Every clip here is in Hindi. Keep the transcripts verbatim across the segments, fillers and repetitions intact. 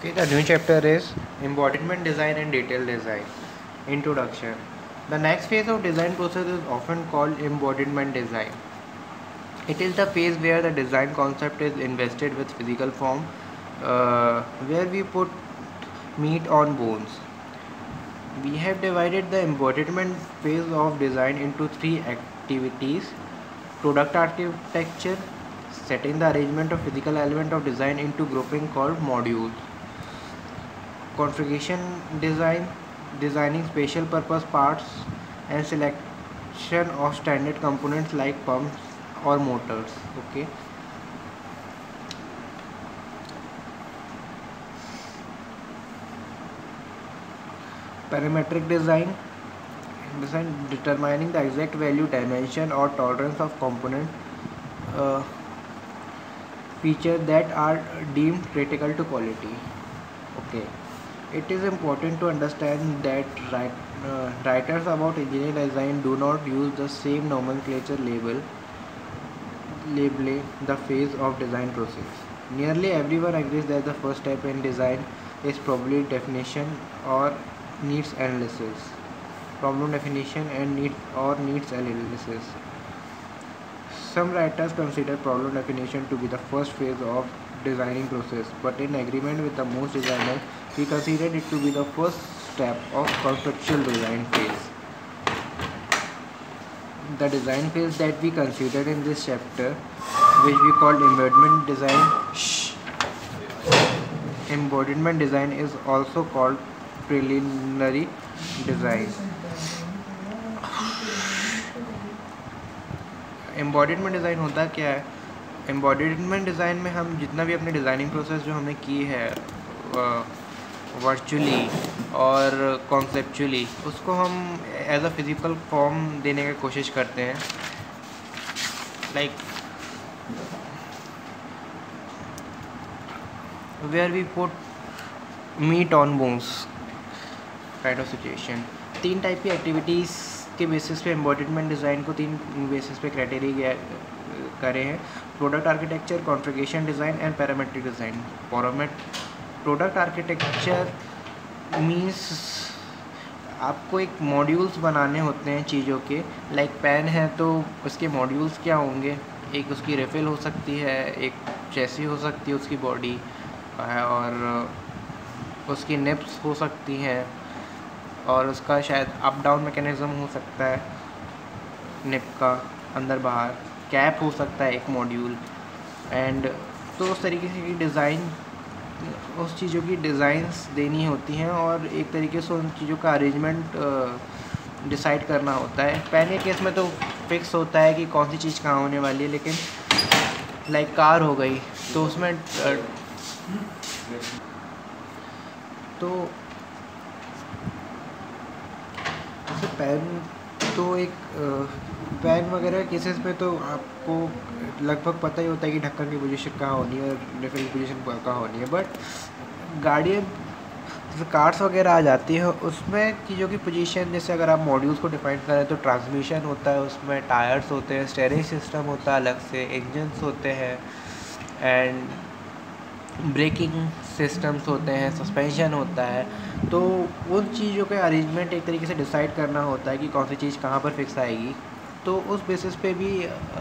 Okay, the new chapter is embodiment design and detail design. Introduction. The next phase of design process is often called embodiment design. It is the phase where the design concept is invested with physical form, uh, where we put meat on bones. We have divided the embodiment phase of design into three activities: product architecture, setting the arrangement of physical element of design into grouping called modules; configuration design, designing special purpose parts and selection of standard components like pumps or motors. Okay. Parametric design, design determining the exact value, dimension or tolerance of component uh, features that are deemed critical to quality. Okay. It is important to understand that write, uh, writers about engineering design do not use the same nomenclature label labeling the phase of design process. Nearly everyone agrees that the first step in design is probably definition or needs analysis. Problem definition and needs or needs analysis. Some writers consider problem definition to be the first phase of designing process, but in agreement with the most designers, we consider it to be the first step of conceptual design phase. The design phase that we considered in this chapter, which we called embodiment design, shh, embodiment design is also called preliminary design. Embodiment design होता क्या है? एम्बॉडिडमेंट डिज़ाइन में हम जितना भी अपने डिज़ाइनिंग प्रोसेस जो हमने की है वर्चुअली और कॉन्सेप्चुअली, उसको हम एज अ फिजिकल फॉर्म देने की कोशिश करते हैं. Like where we put meat on bones kind of situation. तीन टाइप की एक्टिविटीज़ के बेसिस पे एम्बॉडिडमेंट डिज़ाइन को तीन बेसिस पे क्राइटेरिया करे हैं: product architecture, configuration design and parametric design. Product architecture means आपको एक मॉड्यूल्स बनाने होते हैं चीज़ों के. लाइक पेन है तो उसके मॉड्यूल्स क्या होंगे? एक उसकी रिफिल हो सकती है, एक चेसी हो सकती है उसकी बॉडी, और उसकी निप्स हो सकती हैं, और उसका शायद अप डाउन मैकेनिज़्म हो सकता है निप का, अंदर बाहर कैप हो सकता है एक मॉड्यूल. एंड तो उस तरीके से की डिज़ाइन, उस चीज़ों की डिज़ाइंस देनी होती हैं और एक तरीके से उन चीज़ों का अरेंजमेंट डिसाइड करना होता है. पेन के केस में तो फिक्स होता है कि कौन सी चीज़ कहाँ होने वाली है, लेकिन लाइक कार हो गई तो उसमें तो पेन तो एक पेन वगैरह केसेस पे तो आपको लगभग पता ही होता है कि ढक्कन की पोजीशन कहाँ होनी है और रिफिल की पोजीशन कहाँ होनी है. बट गाड़ियाँ जैसे कार्स वगैरह आ जाती है, उसमें चीज़ों की पोजीशन, जैसे अगर आप मॉड्यूल्स को डिफाइन करें तो ट्रांसमिशन होता है, उसमें टायर्स होते हैं, स्टीयरिंग सिस्टम होता है अलग से, इंजन्स होते हैं एंड ब्रेकिंग सिस्टम्स होते हैं, सस्पेंशन होता है. तो उन चीज़ों के अरेंजमेंट एक तरीके से डिसाइड करना होता है कि कौन सी चीज़ कहाँ पर फिक्स आएगी. तो उस बेसिस पे भी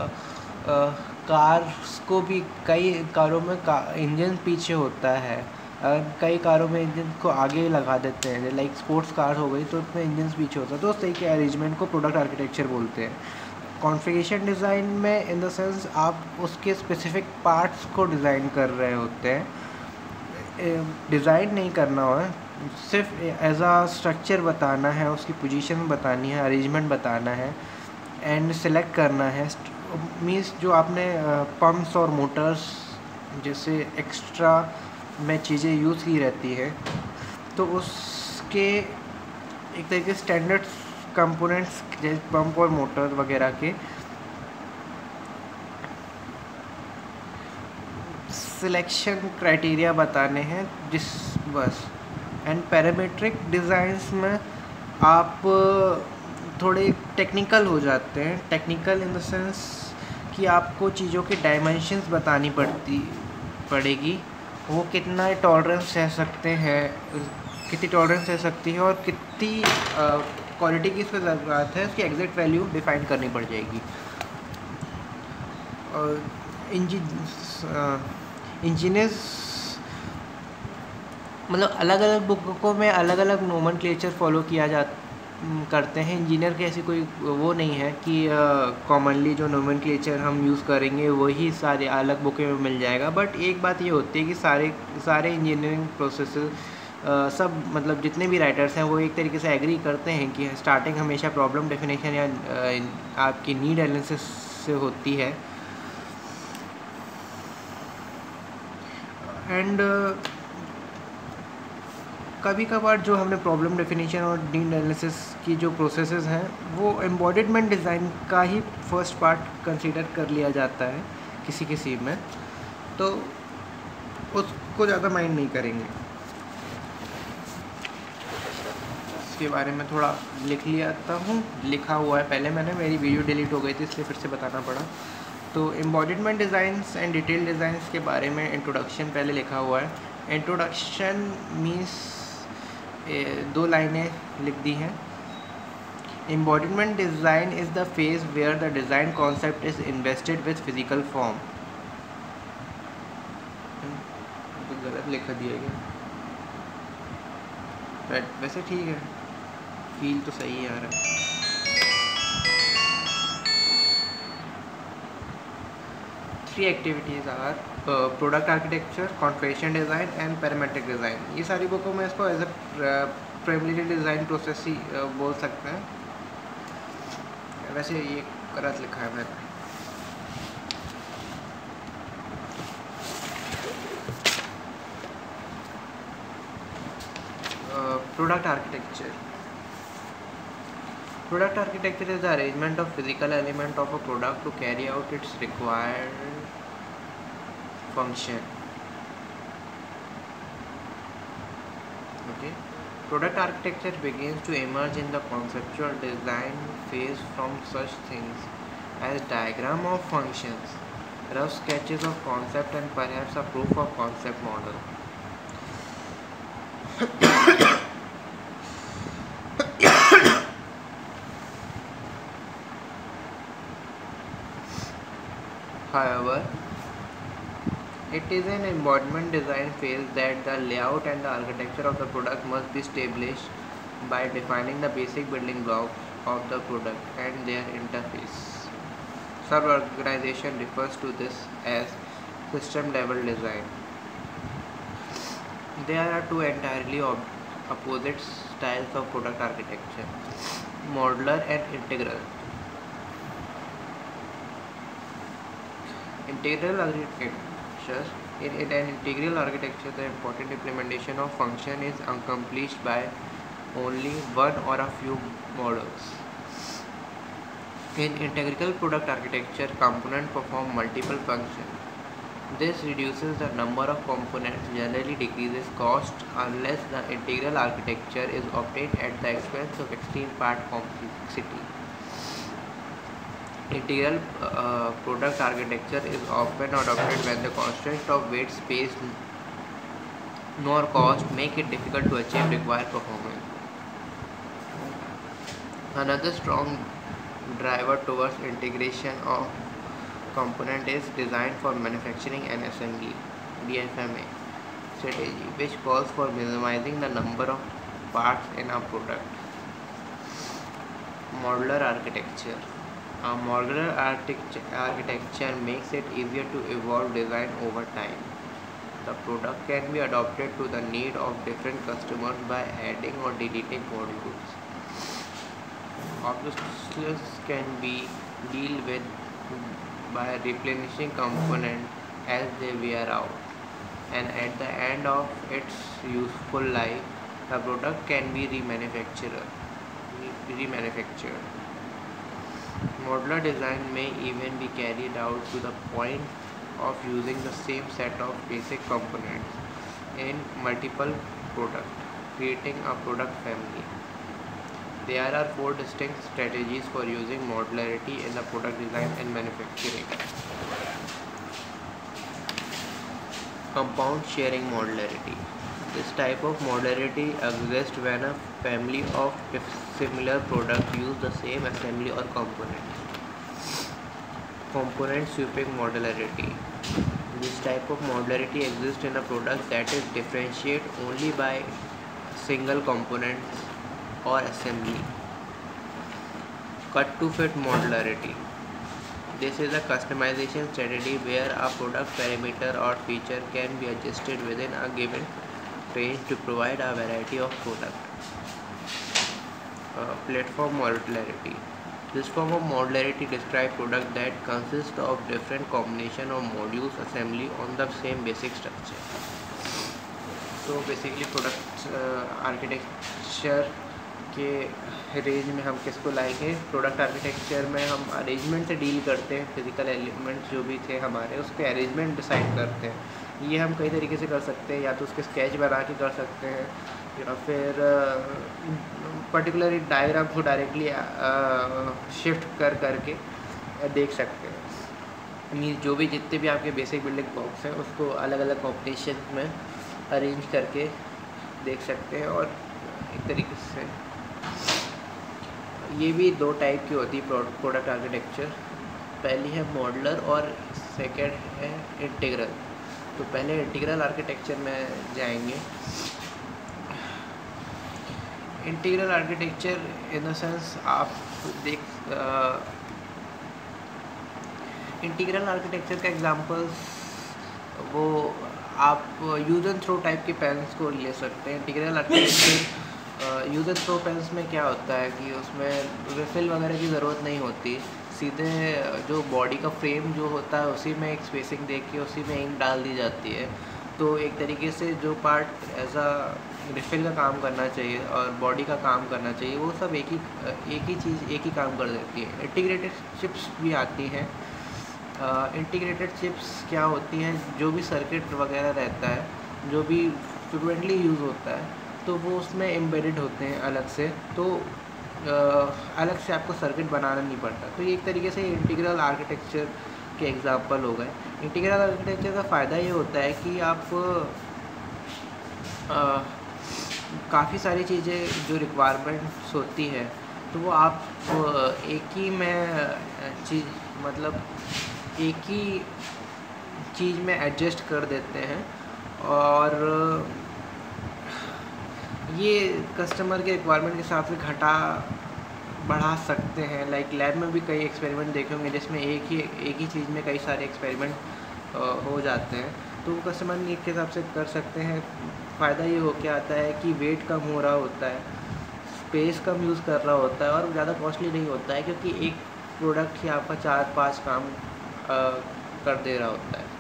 कार्स को भी, कई कारों में का इंजन पीछे होता है, कई कारों में इंजन को आगे लगा देते हैं. लाइक स्पोर्ट्स कार हो गई तो उसमें इंजन पीछे होता है. तो उस तरीके के अरेंजमेंट को प्रोडक्ट आर्किटेक्चर बोलते हैं. कॉन्फ़िगरेशन डिज़ाइन में इन द सेंस आप उसके स्पेसिफिक पार्ट्स को डिज़ाइन कर रहे होते हैं. डिज़ाइन नहीं करना हो, सिर्फ एज आ स्ट्रक्चर बताना है, उसकी पोजीशन बतानी है, अरेंजमेंट बताना है एंड सेलेक्ट करना है. मीन्स जो आपने पम्प्स और मोटर्स जैसे एक्स्ट्रा में चीज़ें यूज़ की रहती है, तो उसके एक तरीके स्टैंडर्ड कंपोनेंट्स जैसे पंप और मोटर वगैरह के सिलेक्शन क्राइटेरिया बताने हैं जिस बस. एंड पैरामेट्रिक डिज़ाइंस में आप थोड़े टेक्निकल हो जाते हैं. टेक्निकल इन द सेंस कि आपको चीज़ों के डायमेंशंस बतानी पड़ती पड़ेगी वो कितना टॉलरेंस सह सकते हैं, कितनी टॉलरेंस सह सकती है और कितनी क्वालिटी की इसमें ज़रूरत है, उसकी एग्जैक्ट वैल्यू डिफाइन करनी पड़ जाएगी। और इंजीनियर्स मतलब अलग अलग बुकों में अलग अलग नोमेनक्लेचर फॉलो किया जा करते हैं। इंजीनियर की ऐसी कोई वो नहीं है कि कॉमनली जो नोमेनक्लेचर हम यूज़ करेंगे वही सारे अलग बुकें में मिल जाएगा। बट एक बात ये होती है कि सारे सारे इंजीनियरिंग प्रोसेसेस सब मतलब जितने भी राइटर्स हैं वो एक तरीके से एग्री करते हैं कि स्टार्टिंग हमेशा प्रॉब्लम डेफिनेशन या आपकी नीड एनालिसिस से होती है। एंड कभी कभार जो हमने प्रॉब्लम डेफिनेशन और नीड एनालिसिस की जो प्रोसेसेस हैं वो एम्बॉडिमेंट डिज़ाइन का ही फर्स्ट पार्ट कंसीडर कर लिया जाता है किसी किसी में, तो उसको ज़्यादा माइंड नहीं करेंगे। इसके बारे में थोड़ा लिख लिया हूँ, लिखा हुआ है पहले मैंने, मेरी वीडियो डिलीट हो गई थी इसलिए फिर से बताना पड़ा। तो embodiment designs and detail designs के बारे में इंट्रोडक्शन पहले लिखा हुआ है। इंट्रोडक्शन मीन्स दो लाइनें लिख दी हैं। Embodiment design is the phase where the design concept is invested with physical form. तो गलत लिखा दिया गया, बट वैसे ठीक है, फील तो सही आ रहा है। Three activities are product architecture, configuration design and parametric design. ये सारी बुकों में इसको as a primary design process ही uh, बोल सकते हैं। वैसे ये गलत लिखा है मैंने। Product architecture Product architecture is the arrangement of physical element of a product to carry out its required function. Okay. Product architecture begins to emerge in the conceptual design phase from such things as diagram of functions, rough sketches of concept, and perhaps a proof of concept model. However, it is in embodiment design phase that the layout and the architecture of the product must be established by defining the basic building blocks of the product and their interface. Sub-organization refers to this as system level design. There are two entirely opposite styles of product architecture: modular and integral. Integral architecture. In, in an integral architecture, the important implementation of function is accomplished by only one or a few modules. In integral product architecture, components perform multiple functions. This reduces the number of components, generally decreases cost, unless the integral architecture is obtained at the expense of extreme part complexity. Integral uh, product architecture is often adopted when the constraints of weight, space, nor cost make it difficult to achieve required performance. Another strong driver towards integration of component is design for manufacturing and assembly (D F M A) strategy, which calls for minimizing the number of parts in a product. Modular architecture. A modular architecture makes it easier to evolve design over time. The product can be adapted to the need of different customers by adding or deleting modules. Obstacles can be dealt with by replenishing components as they wear out, and at the end of its useful life, the product can be remanufactured. remanufactured. Modular design may even be carried out to the point of using the same set of basic components in multiple products, creating a product family. There are four distinct strategies for using modularity in the product design and manufacturing. Compound sharing modularity. This type of modularity exists when a family of similar products use the same assembly or component. Component sweeping modularity. This type of modularity exists in a product that is differentiated only by single components or assembly. Cut to fit modularity. This is a customization strategy where a product parameter or feature can be adjusted within a given range to provide a variety of product. Uh, platform modularity. This form of modularity describes product that consist of different combination of modules assembly on the same basic structure. So basically product architecture के रेंज में हम किसको लाएंगे? प्रोडक्ट आर्किटेक्चर में हम अरेंजमेंट से डील करते हैं, फिजिकल एलिमेंट्स जो भी थे हमारे उसके अरेंजमेंट डिसाइड करते हैं। ये हम कई तरीके से कर सकते हैं, या तो उसके स्केच बना के कर सकते हैं या फिर पर्टिकुलर डायग्राम को डायरेक्टली शिफ्ट कर करके देख सकते हैं। मीन जो भी जितने भी आपके बेसिक बिल्डिंग ब्लॉक्स हैं उसको अलग अलग कॉम्बिनेशन में अरेंज करके देख सकते हैं। और एक तरीके से ये भी दो टाइप की होती है प्रोडक्ट आर्किटेक्चर। पहली है मॉडुलर और सेकंड है इंटीग्रल। तो पहले इंटीग्रल आर्किटेक्चर में जाएंगे। Integral architecture in the sense आप देख इंटीग्रल आर्किटेक्चर का एग्जांपल्स वो आप यूज एंड थ्रो टाइप के पेन्स को ले सकते हैं। Integral architecture use and throw pens में क्या होता है कि उसमें रिफिल वगैरह की ज़रूरत नहीं होती, सीधे जो बॉडी का फ्रेम जो होता है उसी में एक स्पेसिंग दे के उसी में इंक डाल दी जाती है। तो एक तरीके से जो पार्ट एज आ रिफिल का काम करना चाहिए और बॉडी का काम करना चाहिए वो सब एक ही एक ही चीज़ एक ही काम कर देती है। इंटीग्रेटेड चिप्स भी आती हैं। इंटीग्रेटेड uh, चिप्स क्या होती हैं, जो भी सर्किट वगैरह रहता है जो भी फ्रिक्वेंटली यूज़ होता है तो वो उसमें एम्बेडेड होते हैं अलग से, तो uh, अलग से आपको सर्किट बनाना नहीं पड़ता। तो ये एक तरीके से इंटीग्रल आर्किटेक्चर के एग्जांपल हो गए। इंटीग्रल आर्किटेक्चर का फ़ायदा ये होता है कि आप काफ़ी सारी चीज़ें जो रिक्वायरमेंट्स होती है तो वो आप एक ही में चीज़ मतलब एक ही चीज़ में एडजस्ट कर देते हैं और ये कस्टमर के रिक्वायरमेंट के हिसाब से घटा बढ़ा सकते हैं। लाइक लैब में भी कई एक्सपेरिमेंट देखे होंगे जिसमें एक ही एक ही चीज़ में कई सारे एक्सपेरिमेंट हो जाते हैं, तो वो कस्टमर नीड के हिसाब से कर सकते हैं। फ़ायदा ये हो के आता है कि वेट कम हो रहा होता है, स्पेस कम यूज़ कर रहा होता है और ज़्यादा कॉस्टली नहीं होता है क्योंकि एक प्रोडक्ट ही आपका चार पांच काम आ, कर दे रहा होता है।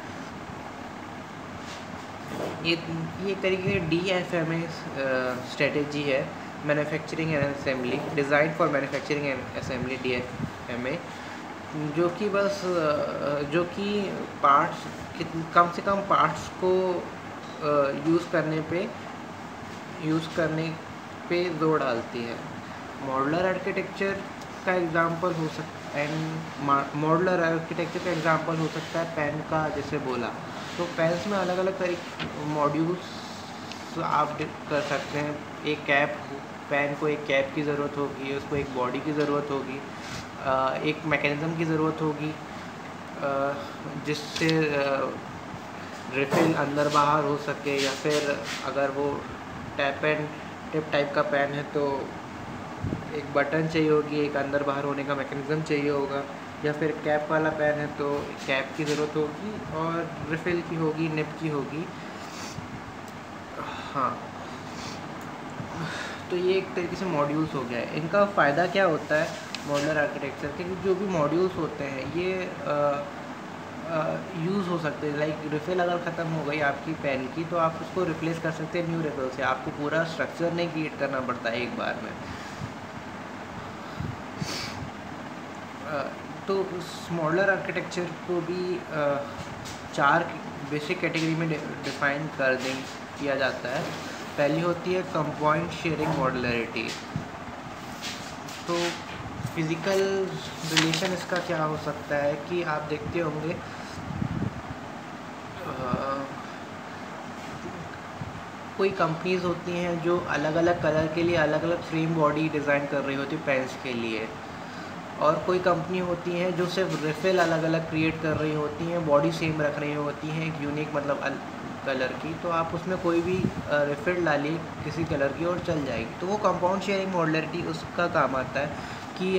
ये ये तरीके की D F M A strategy है, manufacturing and assembly, design for manufacturing and assembly D F M A, जो कि बस जो कि पार्ट्स कम से कम पार्ट्स को यूज़ करने पे यूज़ करने पे जोर डालती है। मॉडुलर आर्किटेक्चर का एग्जांपल हो सकता है एंड मॉडुलर आर्किटेक्चर का एग्जांपल हो सकता है पेन का, जैसे बोला तो पेन्स में अलग अलग तरीके मॉड्यूल्स आप कर सकते हैं। एक कैप, पेन को एक कैप की ज़रूरत होगी, उसको एक बॉडी की ज़रूरत होगी, एक मैकेनिज़्म की ज़रूरत होगी जिससे रिफिल अंदर बाहर हो सके, या फिर अगर वो टैप एंड टिप टाइप का पेन है तो एक बटन चाहिए होगी, एक अंदर बाहर होने का मैकेनिज़्म चाहिए होगा, या फिर कैप वाला पेन है तो कैप की ज़रूरत होगी और रिफिल की होगी, निप की होगी। हाँ, तो ये एक तरीके से मॉड्यूल्स हो गया है। इनका फ़ायदा क्या होता है मॉडुलर आर्किटेक्चर के, जो भी मॉड्यूल्स होते हैं ये यूज़ हो सकते हैं। लाइक रिफिल अगर ख़त्म हो गई आपकी पेन की तो आप उसको रिप्लेस कर सकते हैं न्यू रिफिल से, आपको पूरा स्ट्रक्चर नहीं क्रिएट करना पड़ता है एक बार में। तो मॉडुलर आर्किटेक्चर को भी चार बेसिक कैटेगरी में डिफाइन कर दें किया जाता है। पहली होती है कंपाउंड शेयरिंग मॉडुलरिटी। तो फिज़िकल रिलेशन इसका क्या हो सकता है कि आप देखते होंगे कोई कंपनीज होती हैं जो अलग अलग कलर के लिए अलग अलग फ्रेम बॉडी डिज़ाइन कर रही होती है पेन्स के लिए, और कोई कंपनी होती हैं जो सिर्फ रिफ़िल अलग अलग क्रिएट कर रही होती हैं, बॉडी सेम रख रही होती हैं एक यूनिक मतलब कलर की। तो आप उसमें कोई भी रिफ़िल डालिए किसी कलर की और चल जाएगी। तो वो कंपाउंड शेयरिंग मॉडुलरिटी उसका काम आता है कि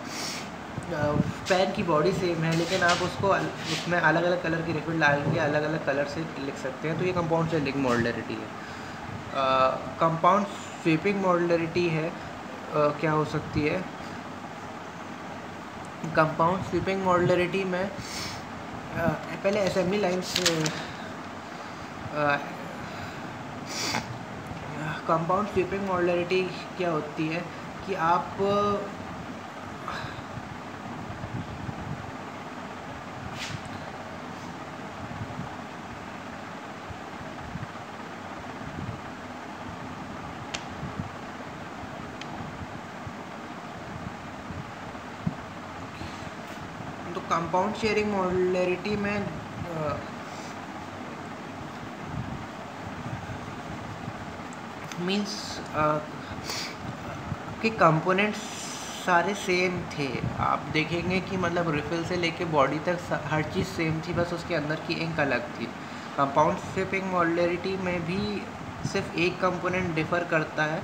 पेन की बॉडी सेम है लेकिन आप उसको उसमें अलग अलग कलर की रिफ़िल डाल के अलग अलग कलर से लिख सकते हैं। तो ये कंपाउंड शेयरिंग मॉडुलरिटी है। कंपाउंड स्वीपिंग मॉडुलरिटी है, uh, क्या हो सकती है? कंपाउंड स्वीपिंग मॉडुलरिटी में uh, पहले assembly lines compound sweeping modularity क्या होती है कि आप तो कंपाउंड शेयरिंग मॉडुलरिटी में मींस कि कंपोनेंट्स सारे सेम थे। आप देखेंगे कि मतलब रिफ़िल से लेके बॉडी तक हर चीज़ सेम थी, बस उसके अंदर की इंक अलग थी। कंपाउंड स्वीपिंग मॉडुलरिटी में भी सिर्फ एक कंपोनेंट डिफ़र करता है।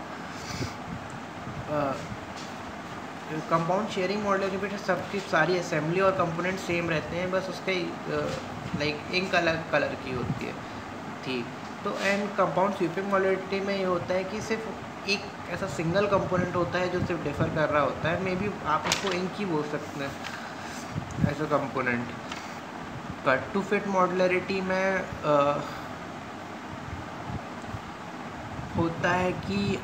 कंपाउंड शेयरिंग मॉडुलरिटी में सबकी सारी असेंबली और कंपोनेंट सेम रहते हैं, बस उसके लाइक इंक अलग कलर की होती है थी। तो एंड कंपाउंड स्वीपिंग मॉडुलरिटी में ये होता है कि सिर्फ एक ऐसा सिंगल कंपोनेंट होता है जो सिर्फ डिफ़र कर रहा होता है। मे बी आप उसको इंक ही बोल सकते हैं ऐसा component. Cut to fit modularity में आ, होता है कि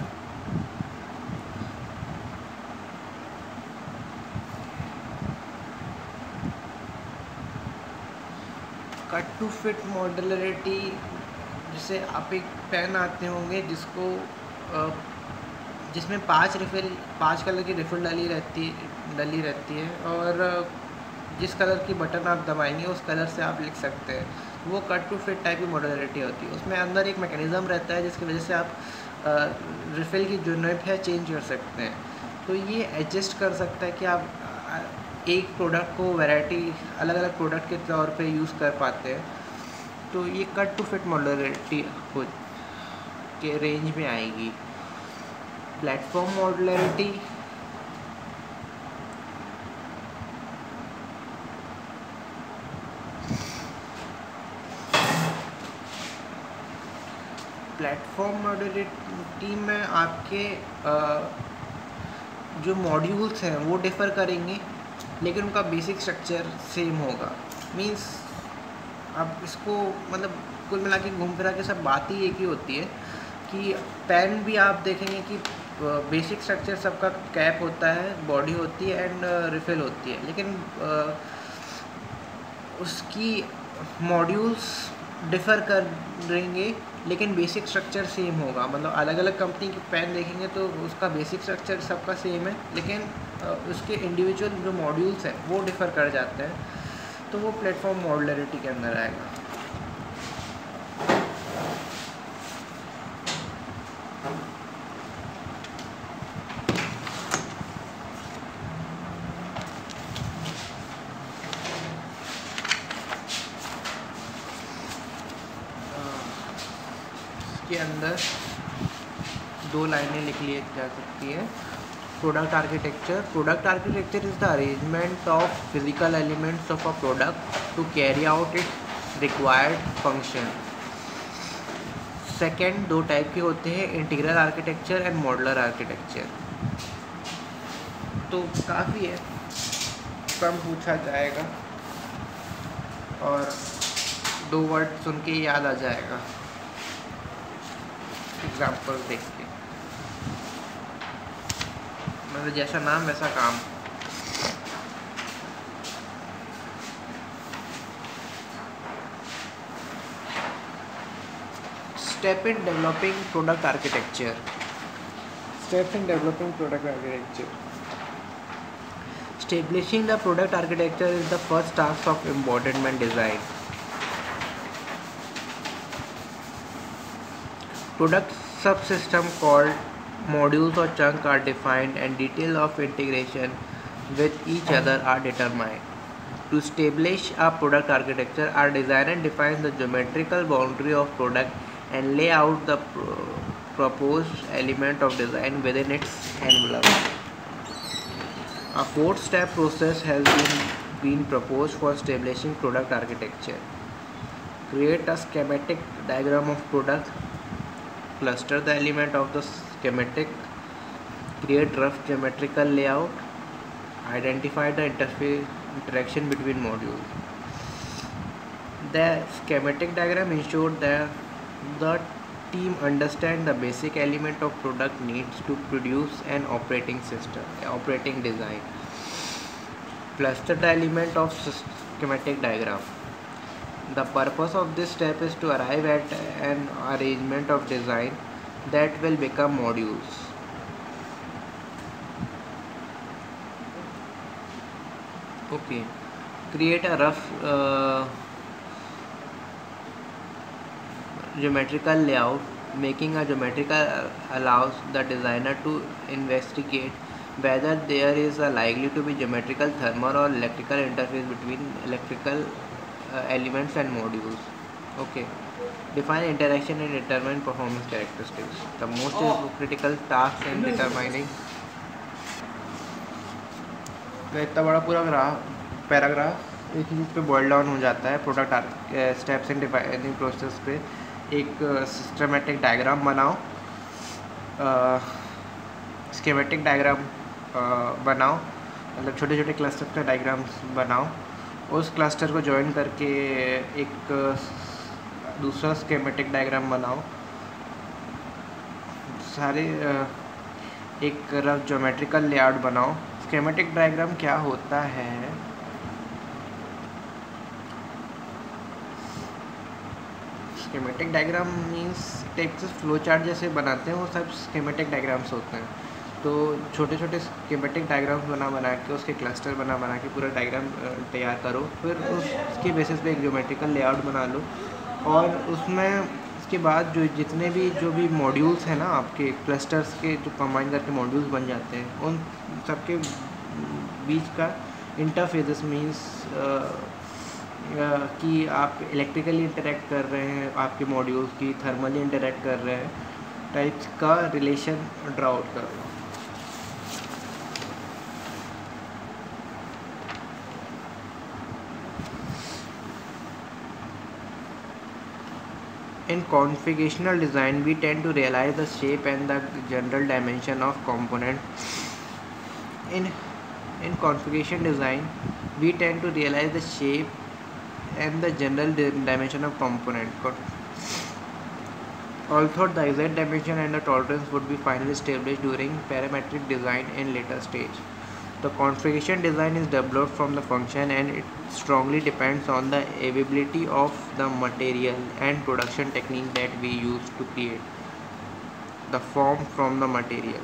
कट टू फिट मॉडुलरिटी जैसे आप एक पेन आते होंगे जिसको जिसमें पांच रिफ़िल पांच कलर की रिफ़िल डाली रहती डाली रहती है और जिस कलर की बटन आप दबाएंगे उस कलर से आप लिख सकते हैं। वो कट टू फिट टाइप की मॉडुलरिटी होती है। उसमें अंदर एक मैकेनिज़्म रहता है जिसकी वजह से आप रिफ़िल की जो नॉब है चेंज कर सकते हैं। तो ये एडजस्ट कर सकता है कि आप एक प्रोडक्ट को वैरायटी अलग अलग प्रोडक्ट के तौर पे यूज़ कर पाते हैं। तो ये कट टू फिट मॉडुलरिटी हो के रेंज में आएगी। प्लेटफॉर्म मॉडुलरिटी प्लेटफॉर्म मॉडुलरिटी में आपके आ, जो मॉड्यूल्स हैं वो डिफ़र करेंगे लेकिन उनका बेसिक स्ट्रक्चर सेम होगा। मींस आप इसको मतलब कुल मिला के घूम फिरा के सब बात ही एक ही होती है कि पेन भी आप देखेंगे कि बेसिक स्ट्रक्चर सबका कैप होता है, बॉडी होती है एंड रिफ़िल होती है, लेकिन आ, उसकी मॉड्यूल्स डिफ़र करेंगे लेकिन बेसिक स्ट्रक्चर सेम होगा। मतलब अलग अलग कंपनी की पेन देखेंगे तो उसका बेसिक स्ट्रक्चर सबका सेम है लेकिन उसके इंडिविजुअल जो मॉड्यूल्स हैं वो डिफ़र कर जाते हैं। तो वो प्लेटफॉर्म मॉडुलरिटी के अंदर आएगा। के अंदर दो लाइनें लिख ली जा सकती है। Product architecture product architecture is the arrangement of physical elements of a product to carry out its required function. Second दो टाइप के होते हैं, integral architecture and modular architecture. तो काफ़ी है, कम पूछा जाएगा और दो वर्ड सुन के याद आ जाएगा एग्जाम्पल देख के। मतलब जैसा नाम वैसा काम। Step in developing product architecture steps in developing product architecture Establishing the product architecture is the first task of embodiment design. Product subsystem called modules or chunk are defined and details of integration with each other are determined. To establish a product architecture, our designer defines the geometrical boundary of product and lay out the pro- proposed element of design within its envelope. A four-step process has been, been proposed for establishing product architecture. Create a schematic diagram of product, cluster the element of the schematic, create rough geometrical layout, identify the interface interaction between modules. The schematic diagram ensured that the team understand the basic element of product needs to produce an operating system, operating design. Cluster the element of schematic diagram. The purpose of this step is to arrive at an arrangement of design that will become modules. Okay, create a rough uh, geometrical layout. Making a geometrical allows the designer to investigate whether there is a likely to be geometrical, thermal or electrical interface between electrical uh, elements and modules. Okay, define interaction and determine performance characteristics. The most oh. critical task in determining इतना बड़ा पूरा ग्राफ पैराग्राफ एक चीज़ पे बॉयल डाउन हो जाता है product steps and defining process पे एक सिस्टमेटिक डायग्राम बनाओ स्कीमेटिक डायग्राम बनाओ मतलब छोटे छोटे क्लस्टर का डायग्राम्स बनाओ उस क्लस्टर को जॉइन करके एक दूसरा स्कीमेटिक डायग्राम बनाओ सारे एक रफ ज्योमेट्रिकल लेआउट बनाओ स्कीमेटिक डायग्राम क्या होता है schematic diagram means text flow chart जैसे बनाते हैं वो सब स्कीमेटिक डायग्राम्स होते हैं तो छोटे छोटे स्कीमेटिक डायग्राम्स बना बना के उसके क्लस्टर बना बना के पूरा डायग्राम तैयार करो फिर उसके बेसिस पे एक ज्योमेट्रिकल लेआउट बना लो और उसमें उसके बाद जो जितने भी जो भी मॉड्यूल्स हैं ना आपके क्लस्टर्स के जो कंबाइन करके मॉड्यूल्स बन जाते हैं उन सबके बीच का इंटरफेसेस मींस कि आप इलेक्ट्रिकली इंटरेक्ट कर रहे हैं आपके मॉड्यूल्स की थर्मली इंटरेक्ट कर रहे हैं टाइप्स का रिलेशन ड्रा आउट कर रहे हैं In configurational design, we tend to realize the shape and the general dimension of component. In in configuration design, we tend to realize the shape and the general dimension of component. Although the exact dimension and the tolerance would be finally established during parametric design in later stage. The configuration design is developed from the function and it strongly depends on the availability of the material and production technique that we use to create the form from the material.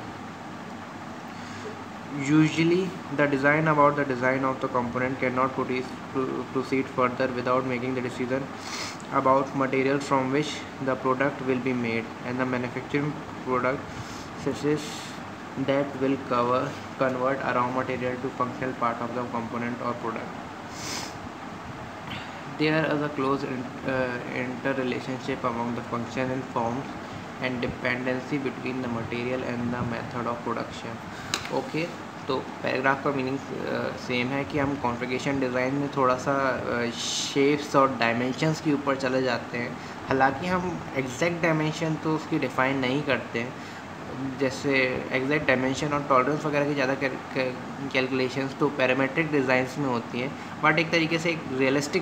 Usually, the design about the design of the component cannot proceed further without making the decision about material from which the product will be made and the manufacturing product success that will cover convert a raw material to functional part of the component or product. There is a close uh, interrelationship among the function and forms and dependency between the material and the method of production. Okay, तो पैराग्राफ का मीनिंग सेम है कि हम कॉन्फ़िगरेशन डिज़ाइन में थोड़ा सा शेप्स और डायमेंशंस के ऊपर चले जाते हैं हालांकि हम एग्जैक्ट डायमेंशन तो उसकी डिफ़ाइन नहीं करते हैं जैसे एग्जैक्ट डायमेंशन और टॉलरेंस वगैरह की ज़्यादा कैलकुलेशंस तो पैरामेट्रिक डिज़ाइंस में होती हैं बट एक तरीके से एक रियलिस्टिक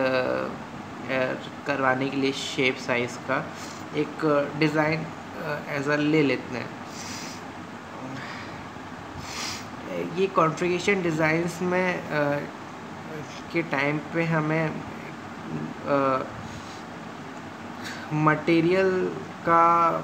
करवाने के लिए शेप साइज़ का एक डिज़ाइन एज अ ले लेते हैं ये कॉन्फ़िगरेशन डिज़ाइंस में आ, के टाइम पे हमें मटेरियल का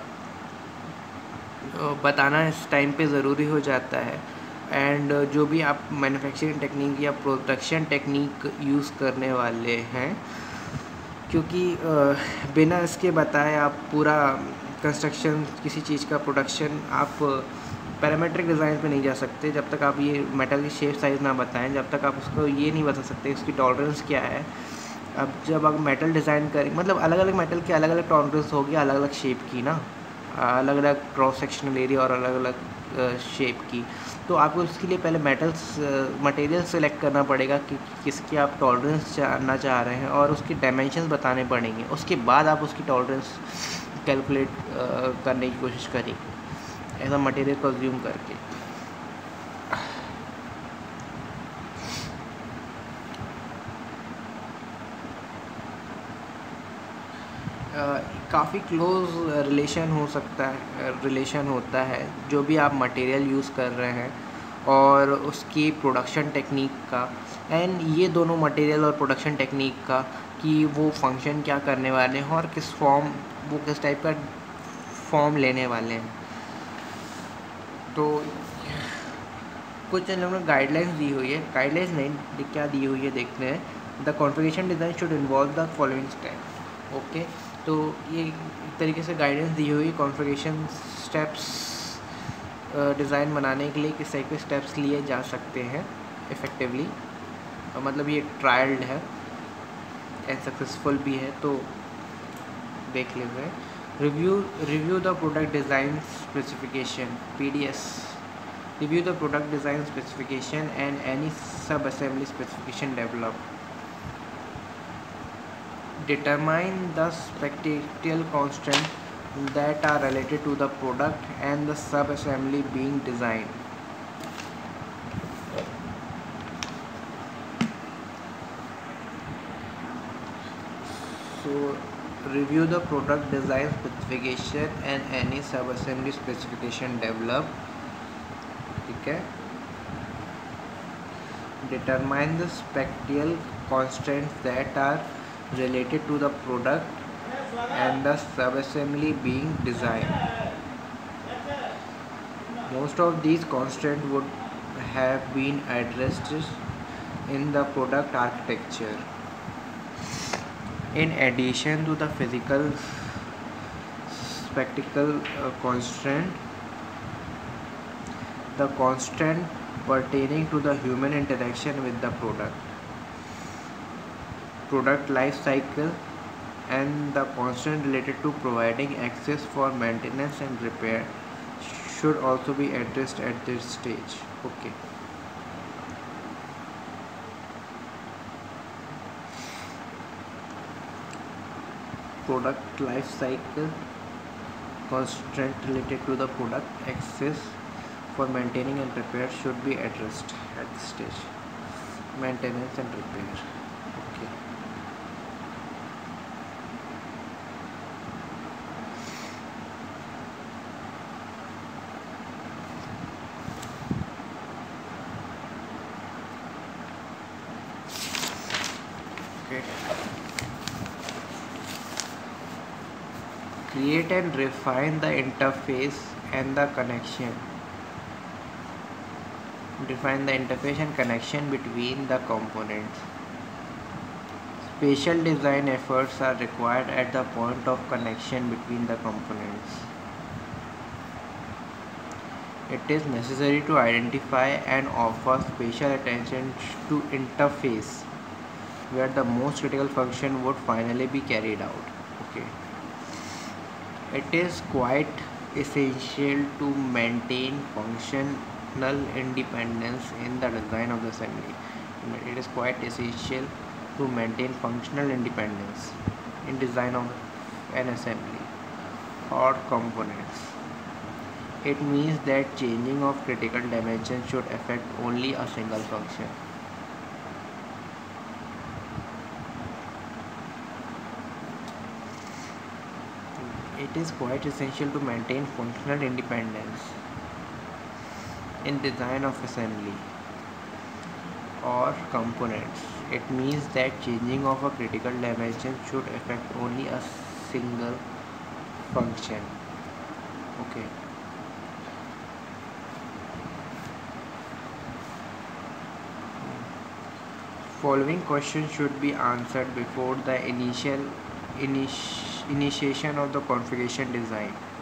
बताना इस टाइम पे ज़रूरी हो जाता है एंड जो भी आप मैन्युफैक्चरिंग टेक्निक या प्रोडक्शन टेक्निक यूज़ करने वाले हैं क्योंकि बिना इसके बताए आप पूरा कंस्ट्रक्शन किसी चीज़ का प्रोडक्शन आप पैरामेट्रिक डिज़ाइन पे नहीं जा सकते जब तक आप ये मेटल की शेप साइज़ ना बताएं, जब तक आप उसको ये नहीं बता सकते उसकी टॉलरेंस क्या है। अब जब आप मेटल डिज़ाइन करें, मतलब अलग अलग मेटल की अलग अलग टॉलरेंस होगी, अलग अलग शेप की ना, अलग अलग क्रॉस सेक्शनल एरिया और अलग अलग शेप की। तो आपको उसके लिए पहले मेटल्स मटेरियल सेलेक्ट करना पड़ेगा कि किसकी आप टॉलरेंस जानना चाह रहे हैं और उसकी डायमेंशंस बताने पड़ेंगे। उसके बाद आप उसकी टॉलरेंस कैलकुलेट करने की कोशिश करेंगे ऐसा मटेरियल को अज्यूम करके। काफ़ी क्लोज रिलेशन हो सकता है रिलेशन होता है जो भी आप मटेरियल यूज़ कर रहे हैं और उसकी प्रोडक्शन टेक्निक का, एंड ये दोनों मटेरियल और प्रोडक्शन टेक्निक का कि वो फंक्शन क्या करने वाले हैं और किस फॉर्म, वो किस टाइप का फॉर्म लेने वाले हैं। तो कुछ इन लोगों ने गाइडलाइंस दी हुई है, गाइडलाइंस नहीं क्या दी हुई है देखते हैं। The configuration design should involve the following step. Okay, तो ये एक तरीके से गाइडेंस दी हुई कॉन्फ़िगरेशन स्टेप्स डिज़ाइन बनाने के लिए किस टाइप के स्टेप्स लिए जा सकते हैं इफ़ेक्टिवली। मतलब ये ट्रायल्ड है एंड सक्सेसफुल भी है, तो देख लेते हैं। Review review the product design specification P D S. Review the product design specification and any sub assembly specification develop. Determine the spectral constraints that are related to the product and the sub-assembly being designed. So, review the product design specification and any sub-assembly specification developed. ठीक है. Determine the spectral constraints that are related to the product and the sub-assembly being designed. Most of these constraints would have been addressed in the product architecture. In addition to the physical spectral uh, constraint, the constraint pertaining to the human interaction with the product, product life cycle, and the constraint related to providing access for maintenance and repair should also be addressed at this stage. Okay. Product life cycle, constraint related to the product access for maintaining and repair should be addressed at this stage. Maintenance and repair. Okay. Create and refine the interface and the connection. Define the interface and connection between the components. Special design efforts are required at the point of connection between the components. It is necessary to identify and offer special attention to interface where the most critical function would finally be carried out. Okay. It is quite essential to maintain functional independence in the design of the assembly. It is quite essential to maintain functional independence in design of an assembly or components. It means that changing of critical dimensions should affect only a single function. It is quite essential to maintain functional independence in design of assembly or components. It means that changing of a critical dimension should affect only a single function. Okay. Following questions should be answered before the initial initi- initiation of the configuration design.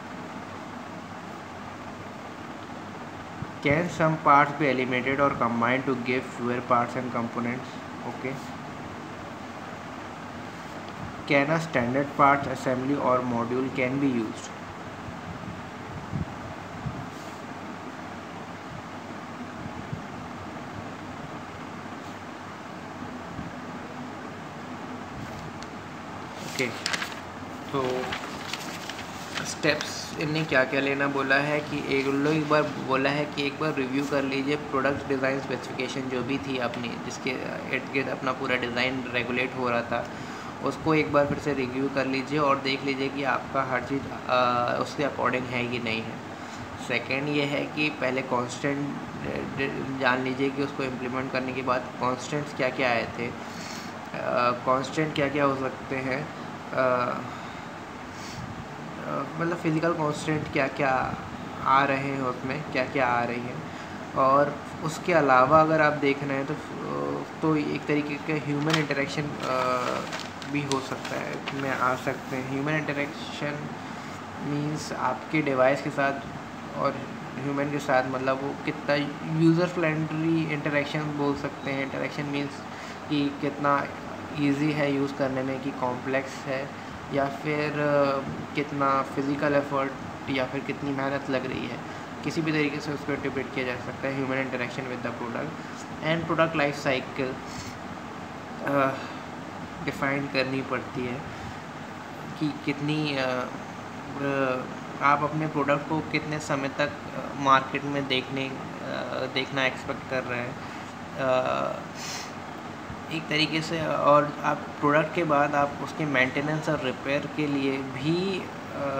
Can some parts be eliminated और combined to give fewer parts and components? Okay. Can a standard parts assembly or module can be used? Okay. तो स्टेप्स इन्हें क्या क्या लेना बोला है कि एक लोग एक बार बोला है कि एक बार रिव्यू कर लीजिए प्रोडक्ट डिज़ाइन स्पेसिफिकेशन जो भी थी अपनी, जिसके इर्द गिर्द अपना पूरा डिज़ाइन रेगुलेट हो रहा था, उसको एक बार फिर से रिव्यू कर लीजिए और देख लीजिए कि आपका हर चीज़ उसके अकॉर्डिंग है कि नहीं है। सेकेंड ये है कि पहले कॉन्स्टेंट जान लीजिए कि उसको इम्प्लीमेंट करने के बाद कॉन्स्टेंट्स क्या क्या आए थे, कॉन्स्टेंट क्या क्या हो सकते हैं, मतलब फ़िज़िकल कांस्टेंट क्या क्या आ रहे हैं उसमें, क्या क्या आ रही हैं। और उसके अलावा अगर आप देख रहे हैं तो तो एक तरीके का ह्यूमन इंटरेक्शन भी हो सकता है, में आ सकते हैं। ह्यूमन इंटरेक्शन मींस आपके डिवाइस के साथ और ह्यूमन के साथ, मतलब वो कितना यूज़र फ्रेंडली इंटरेक्शन बोल सकते हैं। इंटरेक्शन मींस कि कितना इजी है यूज़ करने में, कि कॉम्प्लेक्स है, या फिर कितना फिज़िकल एफर्ट या फिर कितनी मेहनत लग रही है। किसी भी तरीके से उसको इंटरप्रेट किया जा सकता है human interaction with the product. And product life cycle define करनी पड़ती है कि कितनी uh, uh, आप अपने प्रोडक्ट को कितने समय तक मार्केट में देखने uh, देखना एक्सपेक्ट कर रहे हैं uh, एक तरीके से। और आप प्रोडक्ट के बाद आप उसके मेंटेनेंस और रिपेयर के लिए भी आ,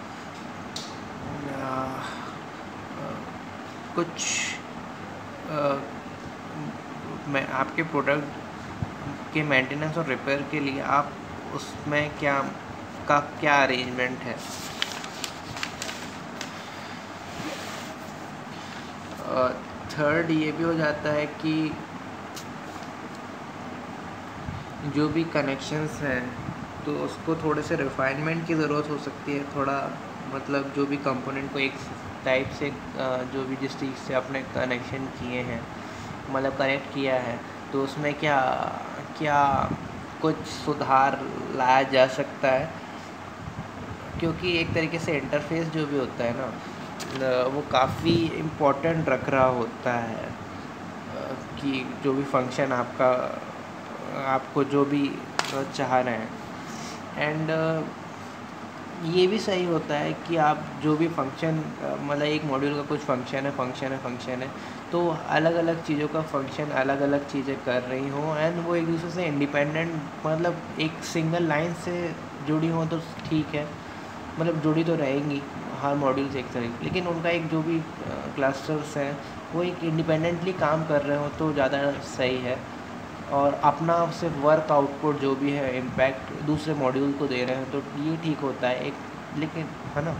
आ, आ, कुछ आ, मैं आपके प्रोडक्ट के मेंटेनेंस और रिपेयर के लिए आप उसमें क्या का क्या अरेंजमेंट है। थर्ड ये भी हो जाता है कि जो भी कनेक्शंस हैं तो उसको थोड़े से रिफाइनमेंट की ज़रूरत हो सकती है। थोड़ा मतलब जो भी कंपोनेंट को एक टाइप से जो भी जिस चीज़ से आपने कनेक्शन किए हैं, मतलब कनेक्ट किया है, तो उसमें क्या क्या कुछ सुधार लाया जा सकता है। क्योंकि एक तरीके से इंटरफेस जो भी होता है ना, वो काफ़ी इम्पोर्टेंट रख रहा होता है कि जो भी फंक्शन आपका आपको जो भी चाह रहे हैं। एंड ये भी सही होता है कि आप जो भी फंक्शन, मतलब एक मॉड्यूल का कुछ फंक्शन है फंक्शन है फंक्शन है तो अलग अलग चीज़ों का फंक्शन अलग अलग चीज़ें कर रही हों, एंड वो एक दूसरे से इंडिपेंडेंट, मतलब एक सिंगल लाइन से जुड़ी हों तो ठीक है, मतलब जुड़ी तो रहेंगी हर मॉड्यूल से एक तरीके, लेकिन उनका एक जो भी क्लस्टर्स हैं वो एक इंडिपेंडेंटली काम कर रहे हो तो ज़्यादा सही है। और अपना सिर्फ वर्क आउटपुट जो भी है इम्पैक्ट दूसरे मॉड्यूल को दे रहे हैं तो ये ठीक होता है एक, लेकिन है ना।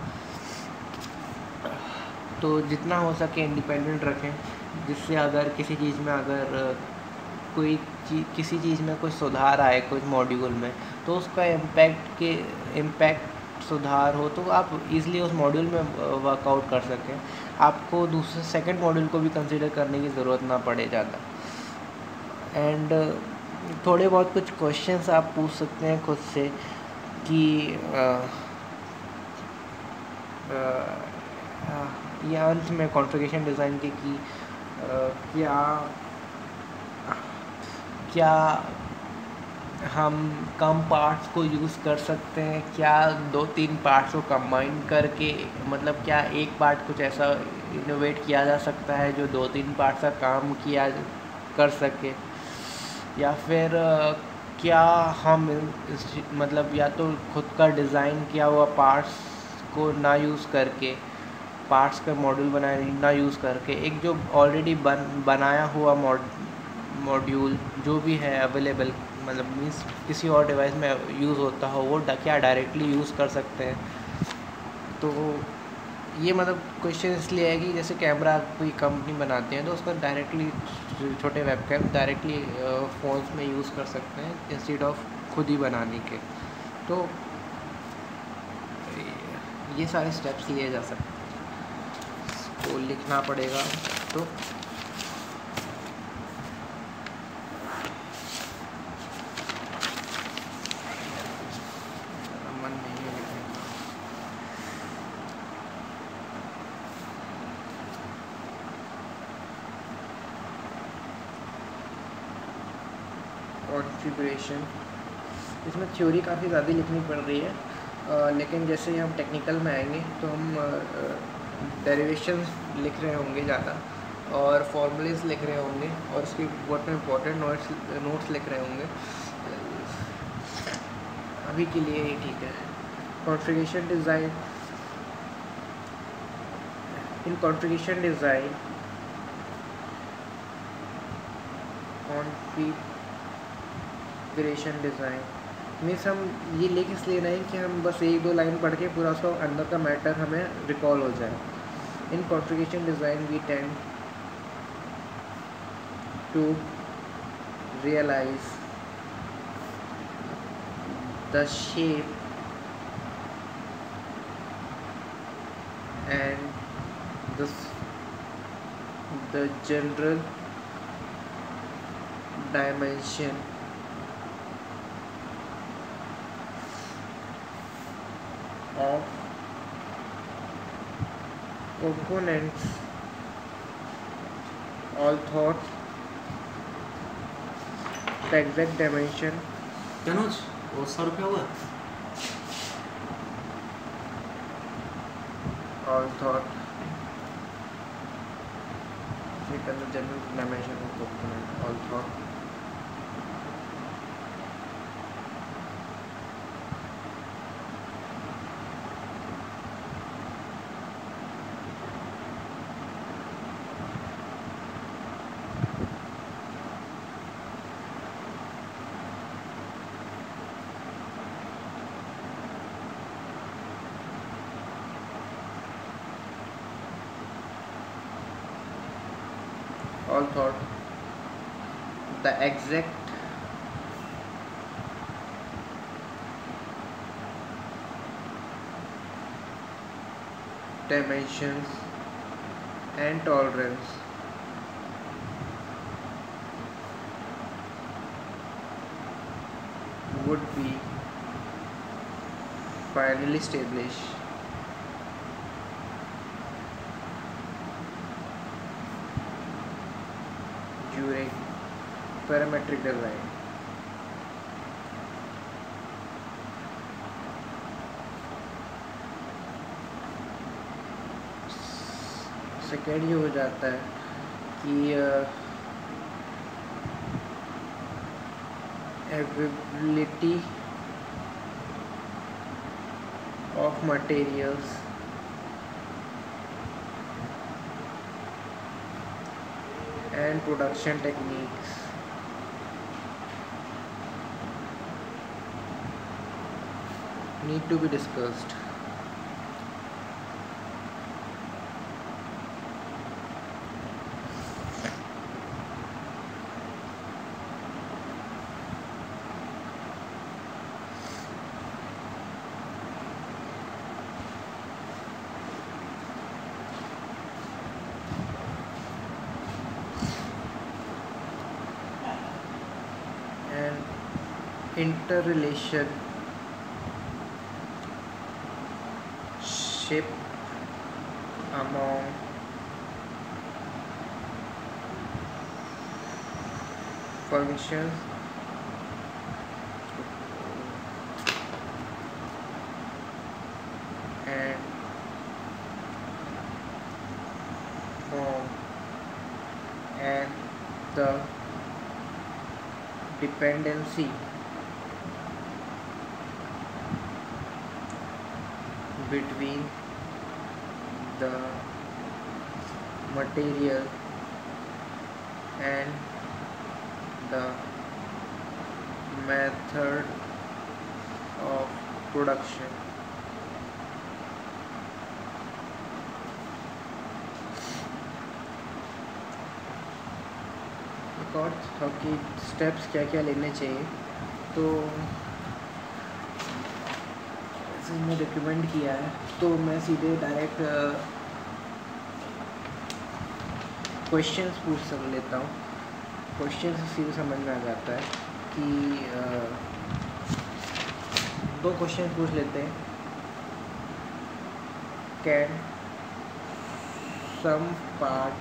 तो जितना हो सके इंडिपेंडेंट रखें, जिससे अगर किसी चीज़ में अगर कोई चीज़ किसी चीज़ में कोई सुधार आए कुछ मॉड्यूल में, तो उसका इम्पैक्ट के इम्पैक्ट सुधार हो तो आप इजीली उस मॉड्यूल में वर्कआउट कर सकें, आपको दूसरे सेकंड मॉड्यूल को भी कंसीडर करने की ज़रूरत ना पड़े ज़्यादा। एंड थोड़े बहुत कुछ क्वेश्चंस आप पूछ सकते हैं खुद से कि ये अंत में कॉन्फ़िगरेशन डिज़ाइन के कि आ, क्या क्या हम कम पार्ट्स को यूज़ कर सकते हैं, क्या दो तीन पार्ट्स को कंबाइन करके, मतलब क्या एक पार्ट कुछ ऐसा इनोवेट किया जा सकता है जो दो तीन पार्ट्स का काम किया कर सके, या फिर क्या हम मतलब या तो खुद का डिज़ाइन किया हुआ पार्ट्स को ना यूज़ करके, पार्ट्स का मॉड्यूल बनाए ना यूज़ करके, एक जो ऑलरेडी बन बनाया हुआ मॉड्यूल जो भी है अवेलेबल, मतलब मीन्स किसी और डिवाइस में यूज़ होता हो, वो क्या डायरेक्टली यूज़ कर सकते हैं। तो ये मतलब क्वेश्चन इसलिए है कि जैसे कैमरा कोई कंपनी बनाते हैं तो उसका डायरेक्टली छोटे वेबकैम डायरेक्टली फ़ोन्स में यूज़ कर सकते हैं इंस्टेड ऑफ खुद ही बनाने के। तो ये सारे स्टेप्स लिए जा सकते हैं। तो लिखना पड़ेगा। तो मन नहीं है लिखने का। कॉन्फ़िगरेशन, इसमें थ्योरी काफ़ी ज़्यादा लिखनी पड़ रही है, आ, लेकिन जैसे ही हम टेक्निकल में आएंगे तो हम डेरिवेशन लिख रहे होंगे ज़्यादा, और फॉर्मूलेस लिख रहे होंगे, और उसके बहुत में इंपॉर्टेंट नोट्स नोट्स लिख रहे होंगे। अभी के लिए ये ठीक है। Configuration design, in configuration design configuration design means हम ये लिख इसलिए नहीं कि हम बस एक दो लाइन पढ़ के पूरा उसका अंदर का मैटर हमें रिकॉल हो जाए। In configuration design we tend to realize the shape and the the general dimension of components, although the exact dimension Tanuj वो सौ रुपया हुआ although the general dimension of component although all thought the exact dimensions and tolerance would be finally established during parametric design. Second ये हो जाता है कि availability of materials and production techniques need to be discussed. Interrelation ship among functions and form and the dependency between the material and the method of production. और कि स्टेप्स क्या क्या लेने चाहिए, तो जैसे मैं रिकमेंड किया है तो मैं सीधे डायरेक्ट क्वेश्चंस पूछ सक लेता हूँ। क्वेश्चन से सीधे समझ में आ जाता है कि uh, दो क्वेश्चन पूछ लेते हैं। Can some part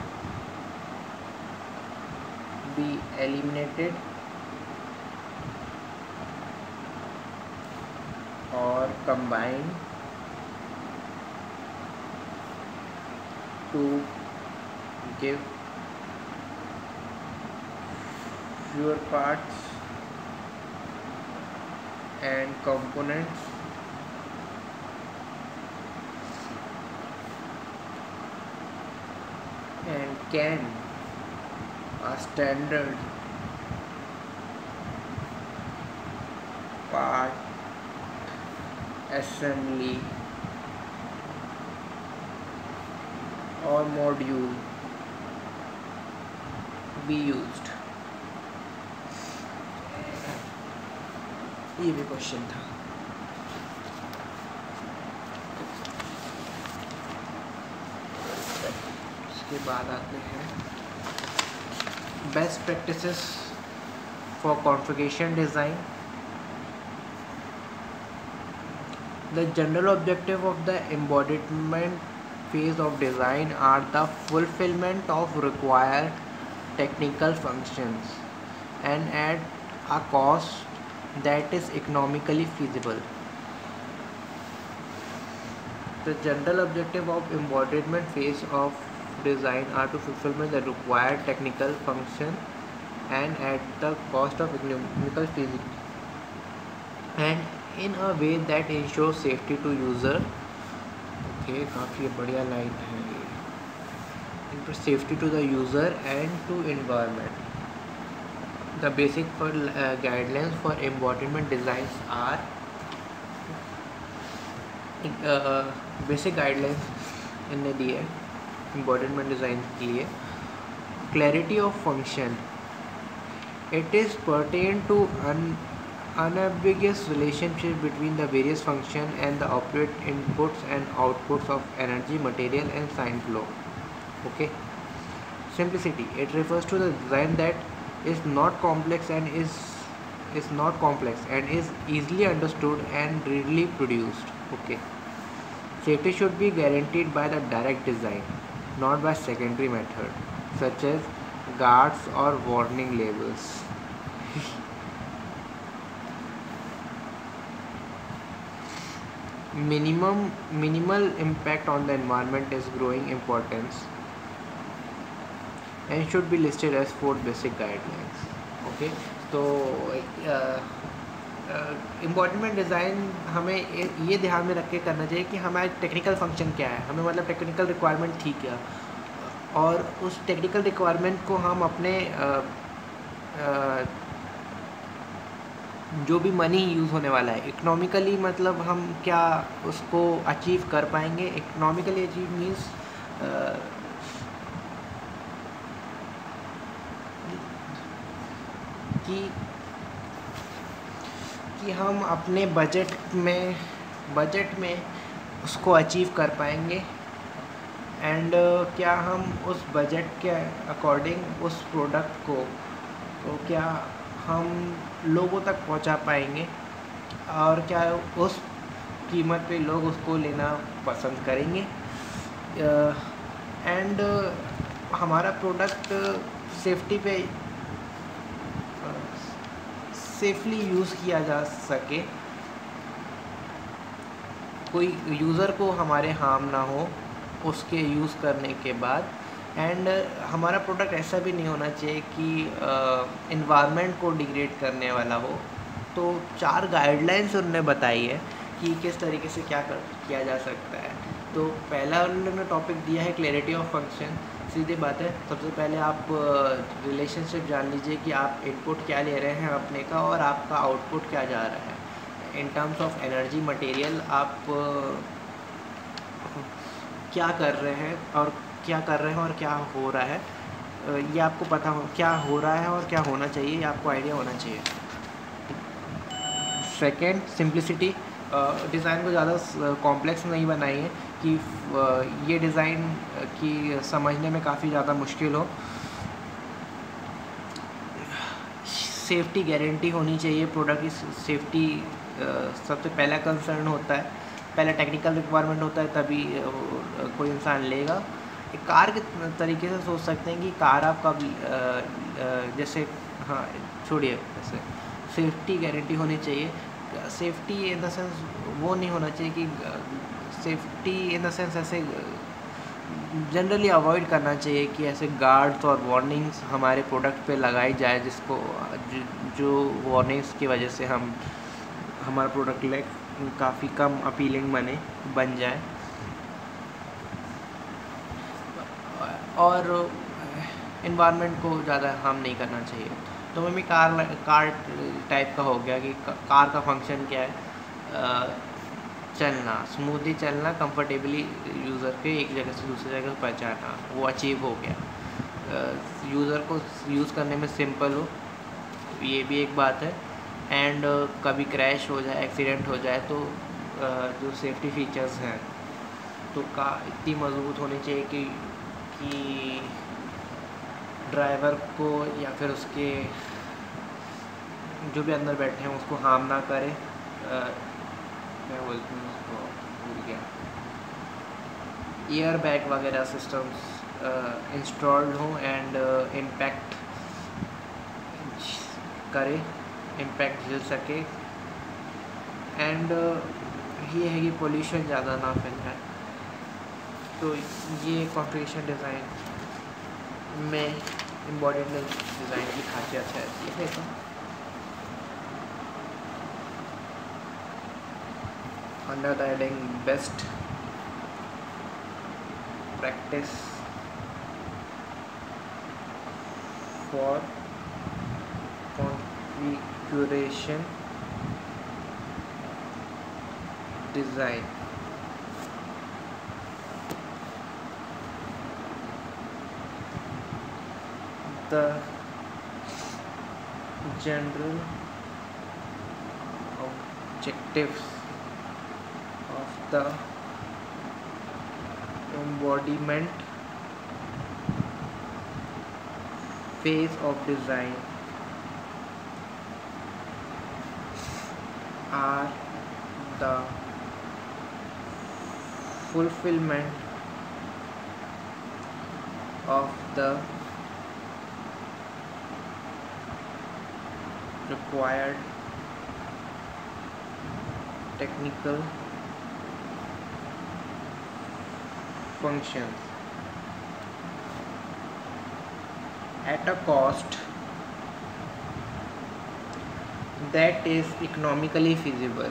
be eliminated और combine to give fewer parts and components and can a standard part assembly or module be used? ये भी क्वेश्चन था। इसके बाद आते हैं best practices for configuration design. The general objective of the embodiment phase of design are the fulfillment of required technical functions and at a cost that is economically feasible. The general objective of embodiment phase of design are to fulfill the required technical function and at the cost of economical feasibility and in a way that ensures safety to user. Okay, काफ़ी बढ़िया लाइन है ये। Safety to the user and to environment. The basic for guidelines for embodiment designs are basic guidelines इनने दिए एम्बॉडिमेंट डिज़ाइन के लिए। Clarity of function, it is pertain to an unambiguous relationship between the various function and the appropriate inputs and outputs of energy, material and sign flow. Okay. Simplicity, it refers to the design that is not complex and is is not complex and is easily understood and readily produced. Okay. Safety should be guaranteed by the direct design, not by secondary method such as guards or warning labels. minimum minimal impact on the environment is growing importance and should be listed as four basic guidelines. Okay, तो एम्बॉडिमेंट uh, डिज़ाइन uh, हमें ये ध्यान में रख के करना चाहिए कि हमारा टेक्निकल फंक्शन क्या है, हमें मतलब टेक्निकल रिक्वायरमेंट थी क्या, और उस टेक्निकल रिक्वायरमेंट को हम अपने uh, uh, जो भी मनी यूज़ होने वाला है इकोनॉमिकली, मतलब हम क्या उसको अचीव कर पाएंगे। इकोनॉमिकली अचीव मीन्स कि कि हम अपने बजट में बजट में उसको अचीव कर पाएंगे एंड uh, क्या हम उस बजट के अकॉर्डिंग उस प्रोडक्ट को तो क्या हम लोगों तक पहुंचा पाएंगे और क्या उस कीमत पे लोग उसको लेना पसंद करेंगे एंड uh, uh, हमारा प्रोडक्ट सेफ्टी पे सेफली यूज़ किया जा सके, कोई यूज़र को हमारे हार्म ना हो उसके यूज़ करने के बाद, एंड uh, हमारा प्रोडक्ट ऐसा भी नहीं होना चाहिए कि इन्वायरमेंट uh, को डिग्रेड करने वाला हो। तो चार गाइडलाइंस उन्होंने बताई है कि किस तरीके से क्या कर किया जा सकता है। तो पहला उन्होंने टॉपिक दिया है क्लैरिटी ऑफ फंक्शन। सीधी बात है, सबसे पहले आप रिलेशनशिप uh, जान लीजिए कि आप इनपुट क्या ले रहे हैं अपने का और आपका आउटपुट क्या जा रहा है in terms of energy material. आप uh, क्या कर रहे हैं और क्या कर रहे हैं और क्या हो रहा है, ये आपको पता हो क्या हो रहा है और क्या होना चाहिए, ये आपको आइडिया होना चाहिए। Second, simplicity. डिज़ाइन को ज़्यादा कॉम्प्लेक्स नहीं बनाइए कि ये डिज़ाइन की समझने में काफ़ी ज़्यादा मुश्किल हो। सेफ्टी गारंटी होनी चाहिए, प्रोडक्ट की सेफ्टी सबसे पहला कंसर्न होता है, पहला टेक्निकल रिक्वायरमेंट होता है, तभी कोई इंसान लेगा। एक कार के तरीके से सोच सकते हैं कि कार आपका जैसे, हाँ छोड़िए, जैसे सेफ्टी गारंटी होनी चाहिए। सेफ्टी इन द सेंस वो नहीं होना चाहिए कि सेफ्टी इन द सेंस ऐसे जनरली अवॉइड करना चाहिए कि ऐसे गार्ड्स और वार्निंग्स हमारे प्रोडक्ट पे लगाई जाए जिसको जो, जो वार्निंग्स की वजह से हम हमारा प्रोडक्ट लाइक काफ़ी कम अपीलिंग बने बन जाए। और इन्वायरमेंट को ज़्यादा हार्म नहीं करना चाहिए। तो मैं भी कार कार टाइप का हो गया कि कार का फंक्शन क्या है, आ, चलना, स्मूथली चलना, कंफर्टेबली यूज़र के एक जगह से दूसरी जगह पहुंचाना, वो अचीव हो गया। यूज़र को यूज़ करने में सिंपल हो, ये भी एक बात है। एंड कभी क्रैश हो जाए, एक्सीडेंट हो जाए तो जो सेफ्टी फीचर्स हैं तो का इतनी मजबूत होनी चाहिए कि कि ड्राइवर को या फिर उसके जो भी अंदर बैठे हैं उसको हार्म ना करे। मैं बोलती हूँ उसको, भूल गया, एयर बैग वगैरह सिस्टम्स इंस्टॉल्ड हों एंड इम्पैक्ट करे, इम्पैक्ट झेल सके। एंड ये है कि पोल्यूशन ज़्यादा ना फैलाए। तो ये कॉन्फ़िगरेशन डिज़ाइन में एम्बॉडिड डिज़ाइन की खासियत है। ये तो under the heading best practice for configuration design, the general objectives of the embodiment phase of design are the fulfillment of the required technical functions at a cost that is economically feasible.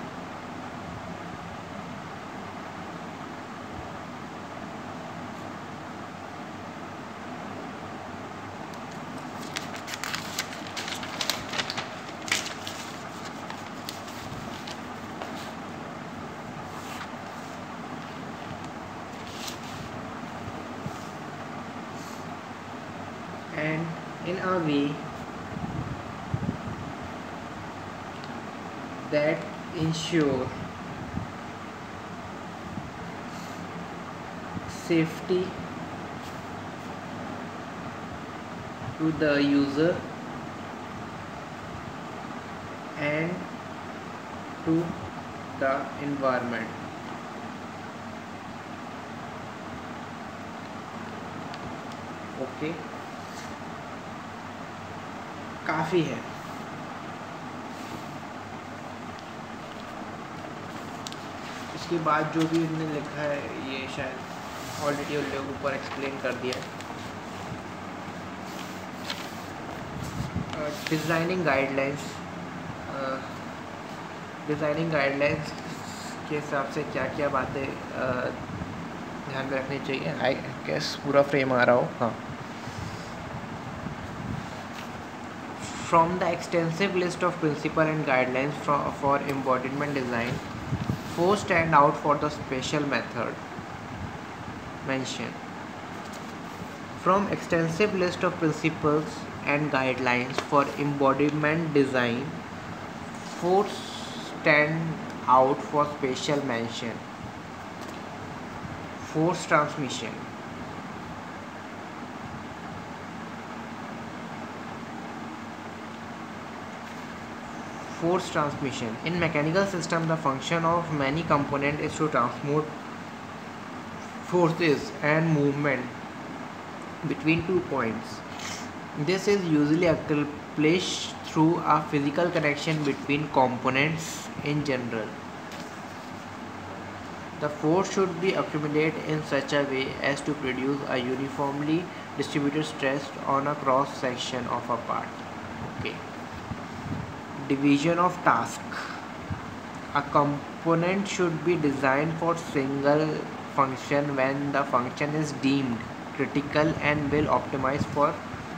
And in a way that ensure safety to the user and to the environment. Okay, काफ़ी है। इसके बाद जो भी इन्होंने लिखा है ये शायद ऑलरेडी उन लोगों ऊपर एक्सप्लेन कर दिया है। डिज़ाइनिंग गाइडलाइंस, डिज़ाइनिंग गाइडलाइंस के हिसाब से क्या क्या बातें ध्यान में रखनी चाहिए। आई गेस पूरा फ्रेम आ रहा हो। हाँ, from the extensive list of principles and guidelines for, for embodiment design, four stand out for the special method mentioned. From extensive list of principles and guidelines for embodiment design, four stand out for special mention. Force transmission. Force transmission. In mechanical system, the function of many components is to transmit forces and movement between two points. This is usually accomplished through a physical connection between components in general. The force should be accumulated in such a way as to produce a uniformly distributed stress on a cross section of a part. Okay. Division of task. A component should be designed for single function when the function is deemed critical and will optimize for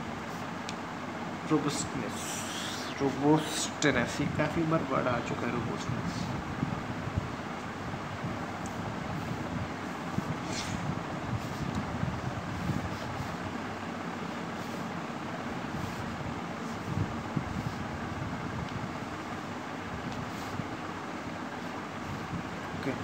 robustness. Robustness ये काफ़ी बार वर्ड आ चुका है robustness. Okay.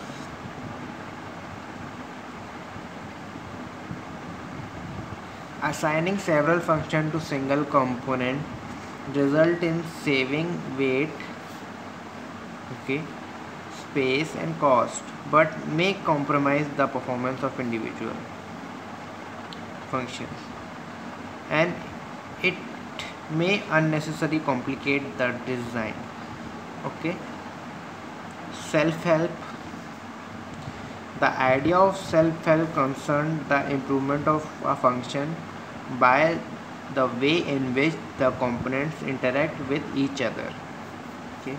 Assigning several functions to single component result in saving weight, okay, space and cost, but may compromise the performance of individual functions, and it may unnecessarily complicate the design. Okay. Self-help. The idea of self-help concerns the improvement of a function by the way in which the components interact with each other. Okay.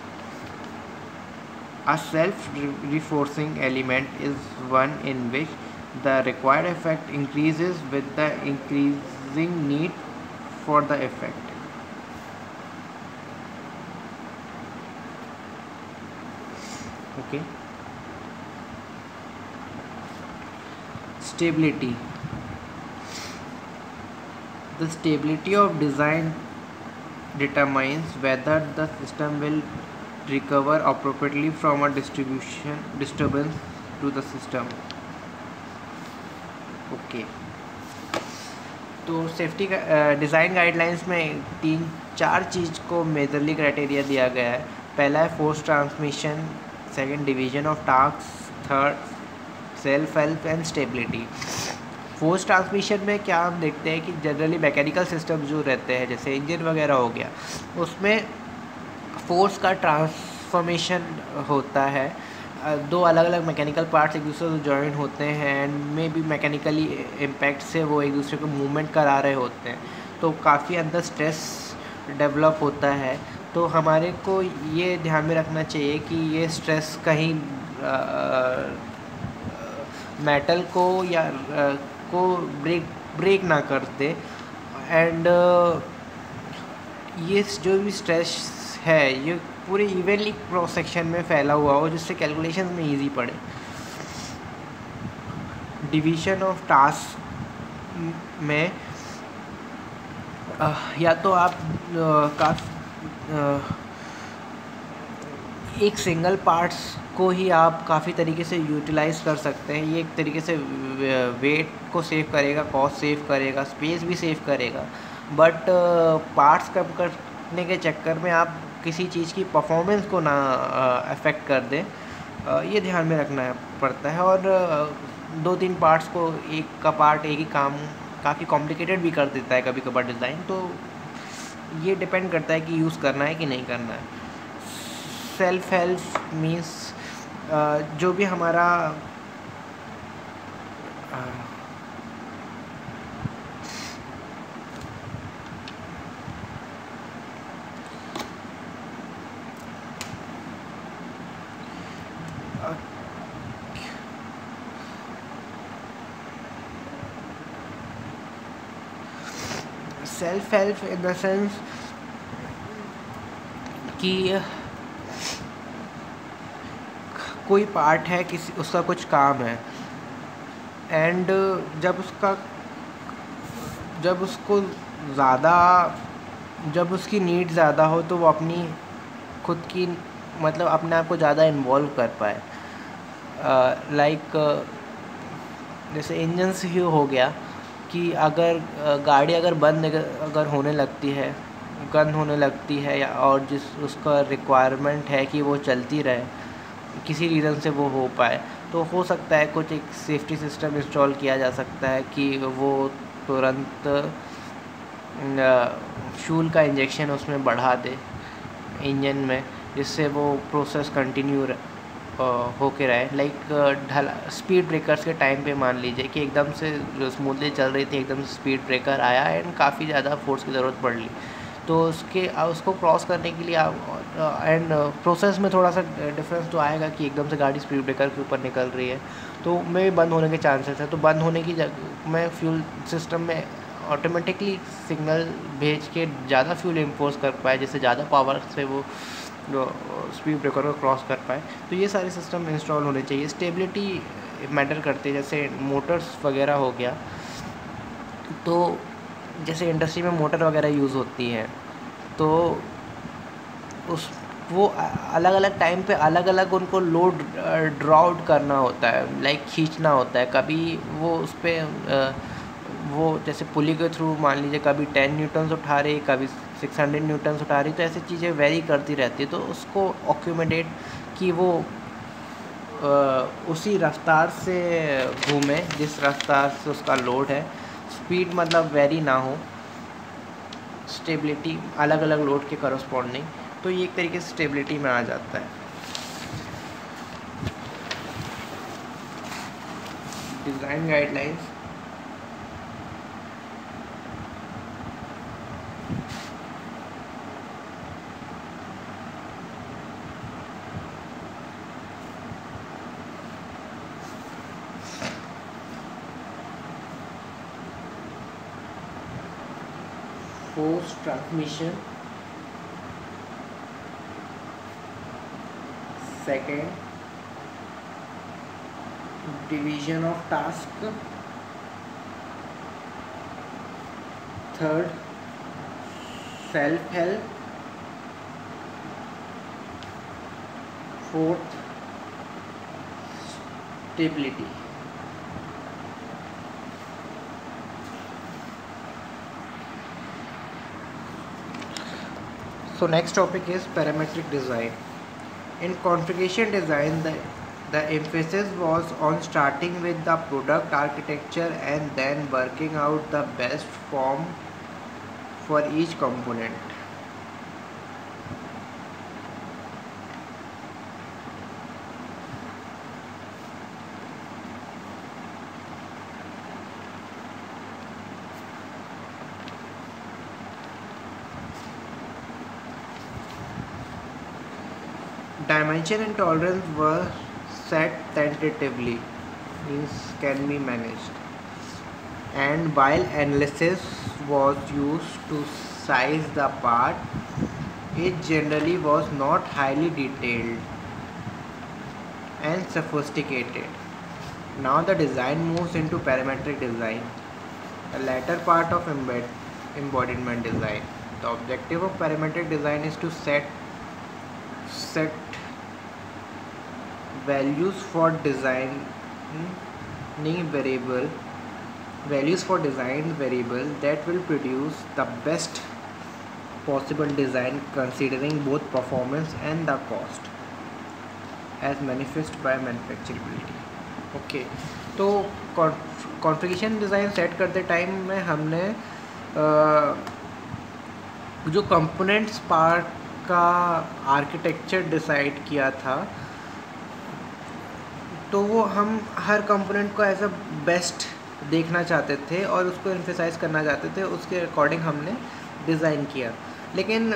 A self-reinforcing element is one in which the required effect increases with the increasing need for the effect. Okay. Stability. The stability of design determines whether the system will recover appropriately from a distribution disturbance to the system. Okay. तो सेफ्टी का डिज़ाइन गाइडलाइंस में तीन चार चीज़ को मेजरली क्राइटेरिया दिया गया है. पहला है force transmission, second division of task, third self help and stability. Force transmission में क्या हम देखते हैं कि जनरली मैकेनिकल सिस्टम जो रहते हैं जैसे इंजन वगैरह हो गया, उसमें फोर्स का ट्रांसफॉर्मेशन होता है. दो अलग अलग मैकेनिकल पार्ट्स एक दूसरे से जॉइन होते हैं एंड में भी मैकेनिकली इम्पैक्ट से वो एक दूसरे को मूवमेंट करा रहे होते हैं, तो काफ़ी अंदर स्ट्रेस डेवलप होता है. तो हमारे को ये ध्यान में रखना चाहिए कि ये स्ट्रेस कहीं मेटल को या आ, को ब्रेक ब्रेक ना कर दे. एंड ये जो भी स्ट्रेस है ये पूरे इवनली क्रॉस सेक्शन में फैला हुआ हो जिससे कैलकुलेशन में इजी पड़े. डिवीजन ऑफ टास्क में आ, या तो आप का एक सिंगल पार्ट्स को ही आप काफ़ी तरीके से यूटिलाइज़ कर सकते हैं. ये एक तरीके से वेट को सेव करेगा, कॉस्ट सेव करेगा, स्पेस भी सेव करेगा. बट पार्ट्स कम करने के चक्कर में आप किसी चीज़ की परफॉर्मेंस को ना अफेक्ट कर दें, ये ध्यान में रखना पड़ता है. और दो तीन पार्ट्स को एक का पार्ट एक ही काम काफ़ी कॉम्प्लिकेटेड भी कर देता है कभी कभार डिज़ाइन. तो ये डिपेंड करता है कि यूज़ करना है कि नहीं करना है. सेल्फ हेल्प मीन्स जो भी हमारा self help in the sense कि कोई पार्ट है किसी उसका कुछ काम है एंड जब उसका जब उसको ज़्यादा जब उसकी नीड ज़्यादा हो तो वो अपनी खुद की मतलब अपने आप को ज़्यादा इन्वॉल्व कर पाए। लाइक जैसे इंजन से ही हो गया कि अगर गाड़ी अगर बंद अगर होने लगती है, बंद होने लगती है या और जिस उसका रिक्वायरमेंट है कि वो चलती रहे, किसी रीज़न से वो हो पाए, तो हो सकता है कुछ एक सेफ्टी सिस्टम इंस्टॉल किया जा सकता है कि वो तुरंत फ्यूल का इंजेक्शन उसमें बढ़ा दे इंजन में, जिससे वो प्रोसेस कंटिन्यू होके रहे। लाइक ढला स्पीड ब्रेकर्स के टाइम पे मान लीजिए कि एकदम से स्मूथली चल रही थी, एकदम से स्पीड ब्रेकर आया एंड काफ़ी ज़्यादा फोर्स की ज़रूरत पड़ ली, तो उसके उसको क्रॉस करने के लिए आप एंड प्रोसेस में थोड़ा सा डिफरेंस तो आएगा कि एकदम से गाड़ी स्पीड ब्रेकर के ऊपर निकल रही है तो में बंद होने के चांसेस है। तो बंद होने की जगह में फ्यूल सिस्टम में ऑटोमेटिकली सिग्नल भेज के ज़्यादा फ्यूल इम्पोज कर पाए, जिससे ज़्यादा पावर से वो स्पीड ब्रेकर को क्रॉस कर पाए। तो ये सारे सिस्टम इंस्टॉल होने चाहिए। स्टेबिलिटी मैटर करते हैं, जैसे मोटर्स वगैरह हो गया, तो जैसे इंडस्ट्री में मोटर वगैरह यूज़ होती हैं, तो उस वो अलग अलग टाइम पे अलग अलग उनको लोड ड्रॉ आउट करना होता है, लाइक खींचना होता है। कभी वो उस पर वो जैसे पुली के थ्रू मान लीजिए कभी टेन न्यूटन्स उठा रही, कभी सिक्स हंड्रेड न्यूटन्स उठा रही, तो ऐसी चीज़ें वेरी करती रहती है। तो उसको ऑक्यूमेडेट कि वो आ, उसी रफ्तार से घूमे जिस रफ्तार से उसका लोड है, स्पीड मतलब वेरी ना हो, स्टेबिलिटी अलग अलग लोड के करस्पॉन्डिंग, तो ये एक तरीके से स्टेबिलिटी में आ जाता है। Design guidelines, force transmission, second division of task, third self help, fourth stability. So next topic is parametric design. In configuration design, the, the emphasis was on starting with the product architecture and then working out the best form for each component. Dimension and tolerance were set tentatively, means can be managed, and while analysis was used to size the part, it generally was not highly detailed and sophisticated. Now the design moves into parametric design, the latter part of embed embodiment design. The objective of parametric design is to set set values for designing variable values for designed variable that will produce the best possible design considering both performance and the cost as manifest by manufacturability. Okay, तो कॉन्फ़िगरेशन डिज़ाइन सेट करते टाइम में हमने आ, जो कंपोनेंट्स पार्ट का आर्किटेक्चर डिसाइड किया था, तो वो हम हर कंपोनेंट को एज अ बेस्ट देखना चाहते थे और उसको एम्फेसाइज करना चाहते थे, उसके अकॉर्डिंग हमने डिज़ाइन किया। लेकिन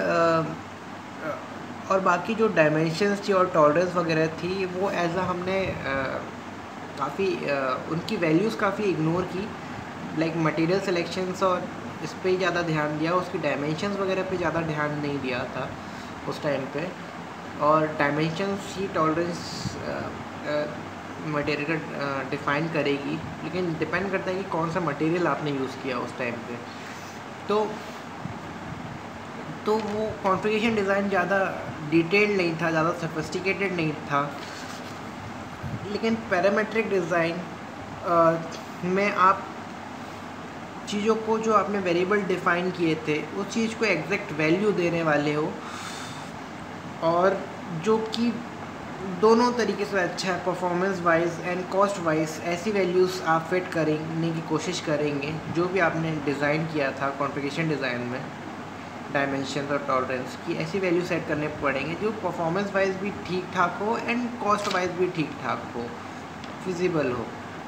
और बाकी जो डायमेंशंस थी और टॉलरेंस वगैरह थी, वो एज अ हमने काफ़ी उनकी वैल्यूज़ काफ़ी इग्नोर की, लाइक मटेरियल सिलेक्शंस और इस पर ही ज़्यादा ध्यान दिया, उसकी डायमेंशंस वगैरह पे ज़्यादा ध्यान नहीं दिया था उस टाइम पे। और डायमेंशंस ही टॉलरेंस मटेरियल का डिफ़ाइन करेगी, लेकिन डिपेंड करता है कि कौन सा मटेरियल आपने यूज़ किया उस टाइम पे। तो तो वो कॉन्फ़िगरेशन डिज़ाइन ज़्यादा डिटेल्ड नहीं था, ज़्यादा सोफिस्टिकेटेड नहीं था। लेकिन पैरामेट्रिक डिज़ाइन में आप चीज़ों को, जो आपने वेरिएबल डिफ़ाइन किए थे, उस चीज़ को एग्जैक्ट वैल्यू देने वाले हो, और जो कि दोनों तरीके से अच्छा है, performance wise and cost wise. ऐसी वैल्यूज़ आप फिट करने की कोशिश करेंगे जो भी आपने डिज़ाइन किया था कॉन्फ़िगरेशन डिज़ाइन में, डायमेंशन और टॉलरेंस की ऐसी वैल्यू सेट करने पड़ेंगे जो परफॉर्मेंस वाइज भी ठीक ठाक हो एंड कॉस्ट वाइज भी ठीक ठाक हो, फिजिबल हो।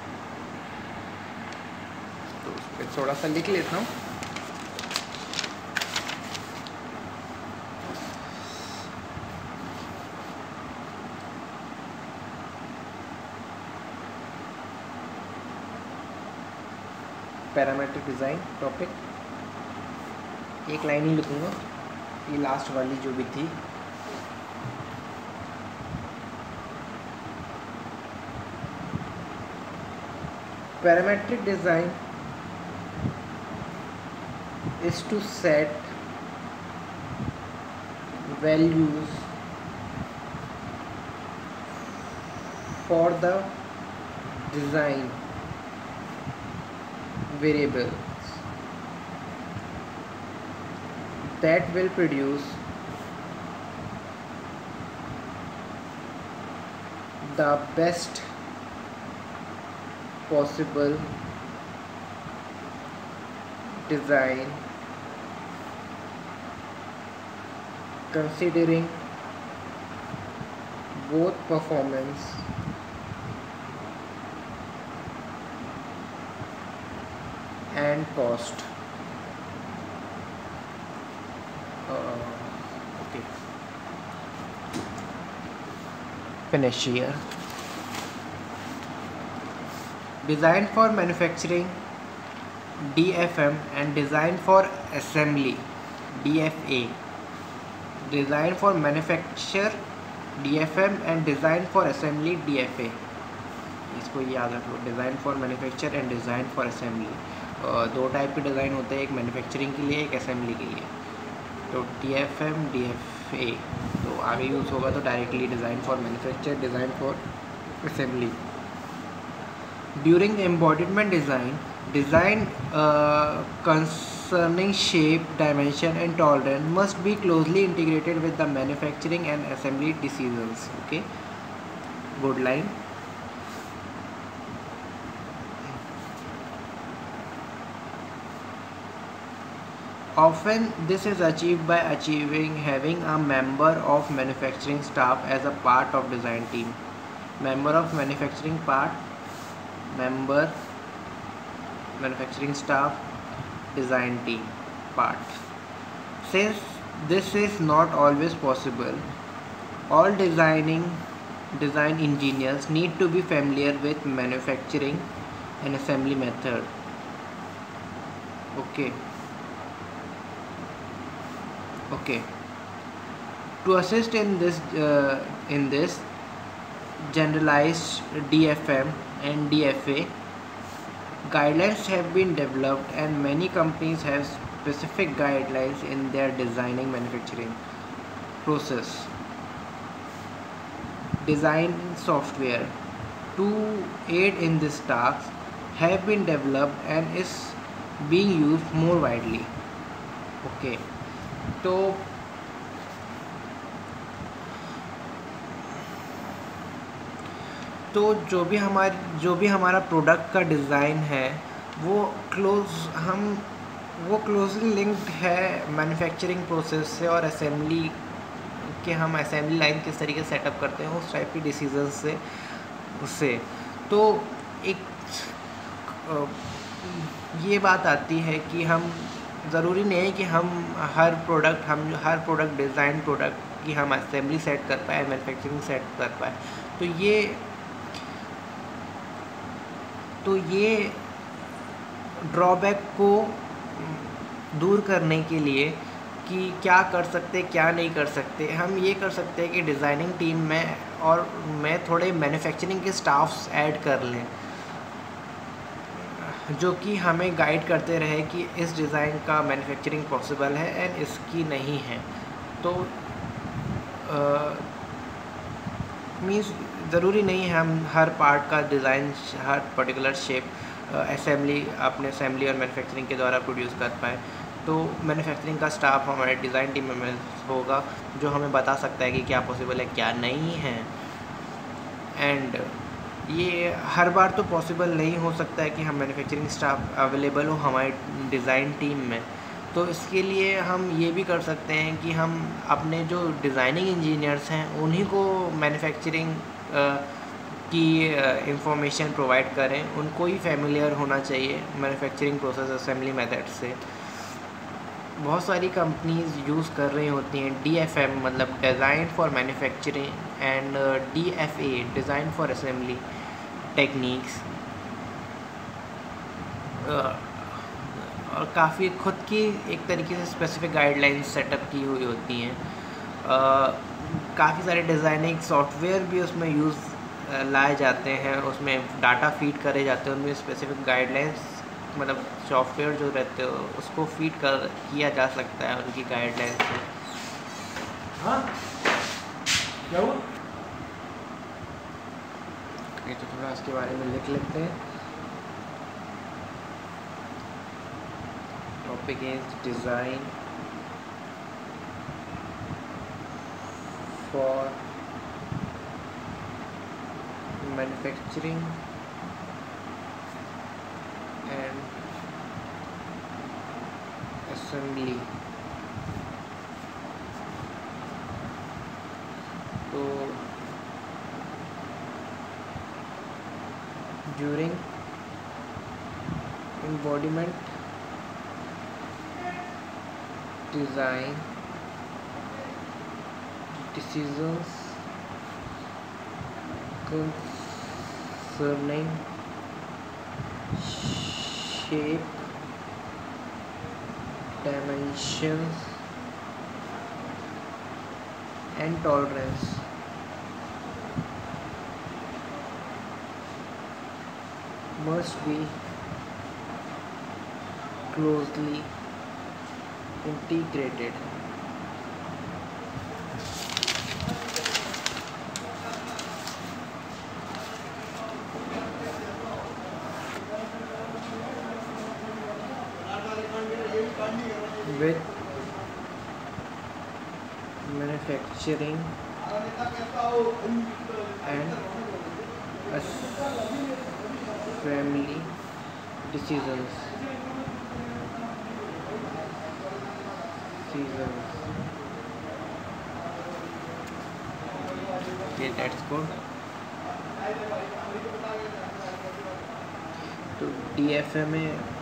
तो उस पर थोड़ा सा लिख लेता हूँ। पैरामेट्रिक डिज़ाइन टॉपिक, एक लाइन ही लिखूँगा, ये लास्ट वाली जो भी थी। Parametric design is to set values for the design variables that will produce the best possible design considering both performance and cost. Uh, okay. Finish here. Design for manufacturing D F M and design for assembly D F A. Design for manufacture D F M and design for assembly D F A. इसको याद रख लो, design for manufacture and design for assembly. दो टाइप के डिज़ाइन होते हैं, एक मैन्युफैक्चरिंग के लिए, एक असेंबली के लिए। तो D F M D F A तो आगे यूज़ होगा तो directly design for manufacture, design for assembly. During the embodiment design, design concerning shape, dimension and tolerance must be closely integrated with the manufacturing and assembly decisions. Okay, good line. Often this is achieved by achieving having a member of manufacturing staff as a part of design team. Member of manufacturing part, member manufacturing staff, design team part. Since this is not always possible, all designing design engineers need to be familiar with manufacturing and assembly method. Okay. Okay. To assist in this, uh, in this generalized D F M and D F A, guidelines have been developed and many companies have specific guidelines in their designing manufacturing process. Design software to aid in this task have been developed and is being used more widely. Okay. तो तो जो भी हमारी जो भी हमारा प्रोडक्ट का डिज़ाइन है वो क्लोज हम वो क्लोजली लिंक्ड है मैन्युफैक्चरिंग प्रोसेस से और असेंबली के, हम असेंबली लाइन किस तरीके से सेटअप करते हैं उस टाइप की डिसीजन से उससे तो एक ये बात आती है कि हम ज़रूरी नहीं है कि हम हर प्रोडक्ट हम हर प्रोडक्ट डिज़ाइन प्रोडक्ट की हम असेंबली सेट कर पाए, मैन्युफैक्चरिंग सेट कर पाए। तो ये तो ये ड्रॉबैक को दूर करने के लिए कि क्या कर सकते क्या नहीं कर सकते, हम ये कर सकते हैं कि डिज़ाइनिंग टीम में और मैं थोड़े मैन्युफैक्चरिंग के स्टाफ्स ऐड कर लें। जो कि हमें गाइड करते रहे कि इस डिज़ाइन का मैन्युफैक्चरिंग पॉसिबल है एंड इसकी नहीं है। तो मीन्स ज़रूरी नहीं है हम हर पार्ट का डिज़ाइन हर पर्टिकुलर शेप असेंबली अपने असेंबली और मैन्युफैक्चरिंग के द्वारा प्रोड्यूस कर पाए। तो मैन्युफैक्चरिंग का स्टाफ हमारे डिज़ाइन टीम में होगा जो हमें बता सकता है कि क्या पॉसिबल है क्या नहीं है। एंड ये हर बार तो पॉसिबल नहीं हो सकता है कि हम मैन्युफैक्चरिंग स्टाफ अवेलेबल हो हमारी डिज़ाइन टीम में। तो इसके लिए हम ये भी कर सकते हैं कि हम अपने जो डिज़ाइनिंग इंजीनियर्स हैं उन्हीं को मैन्युफैक्चरिंग की इंफॉर्मेशन प्रोवाइड करें। उनको ही फेमिलियर होना चाहिए मैन्युफैक्चरिंग प्रोसेस असेंबली मेथड से। बहुत सारी कंपनीज यूज़ कर रही होती हैं डी एफ एम मतलब design for manufacturing and D F A design for assembly techniques, और काफ़ी खुद की एक तरीके से स्पेसिफिक गाइडलाइंस सेटअप की हुई होती हैं। काफ़ी सारे डिज़ाइनिंग सॉफ्टवेयर भी उसमें यूज़ लाए जाते हैं, उसमें डाटा फीड करे जाते हैं, उनमें स्पेसिफिक गाइडलाइंस मतलब सॉफ्टवेयर जो रहते हो उसको फीड कर किया जा सकता है उनकी गाइडलाइंस से। हाँ क्या हुआ? ये तो थोड़ा इसके बारे में लिख लेते हैं। Topic is design for manufacturing and assembly. तो during embodiment design decisions concerning shape, dimensions and tolerance must be closely integrated with manufacturing and assembly decisions. Seasons. Okay, that's good. तो D F M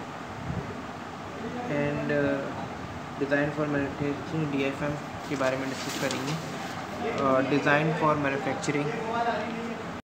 and design for manufacturing D F M के बारे में डिस्कस करेंगे। Design for manufacturing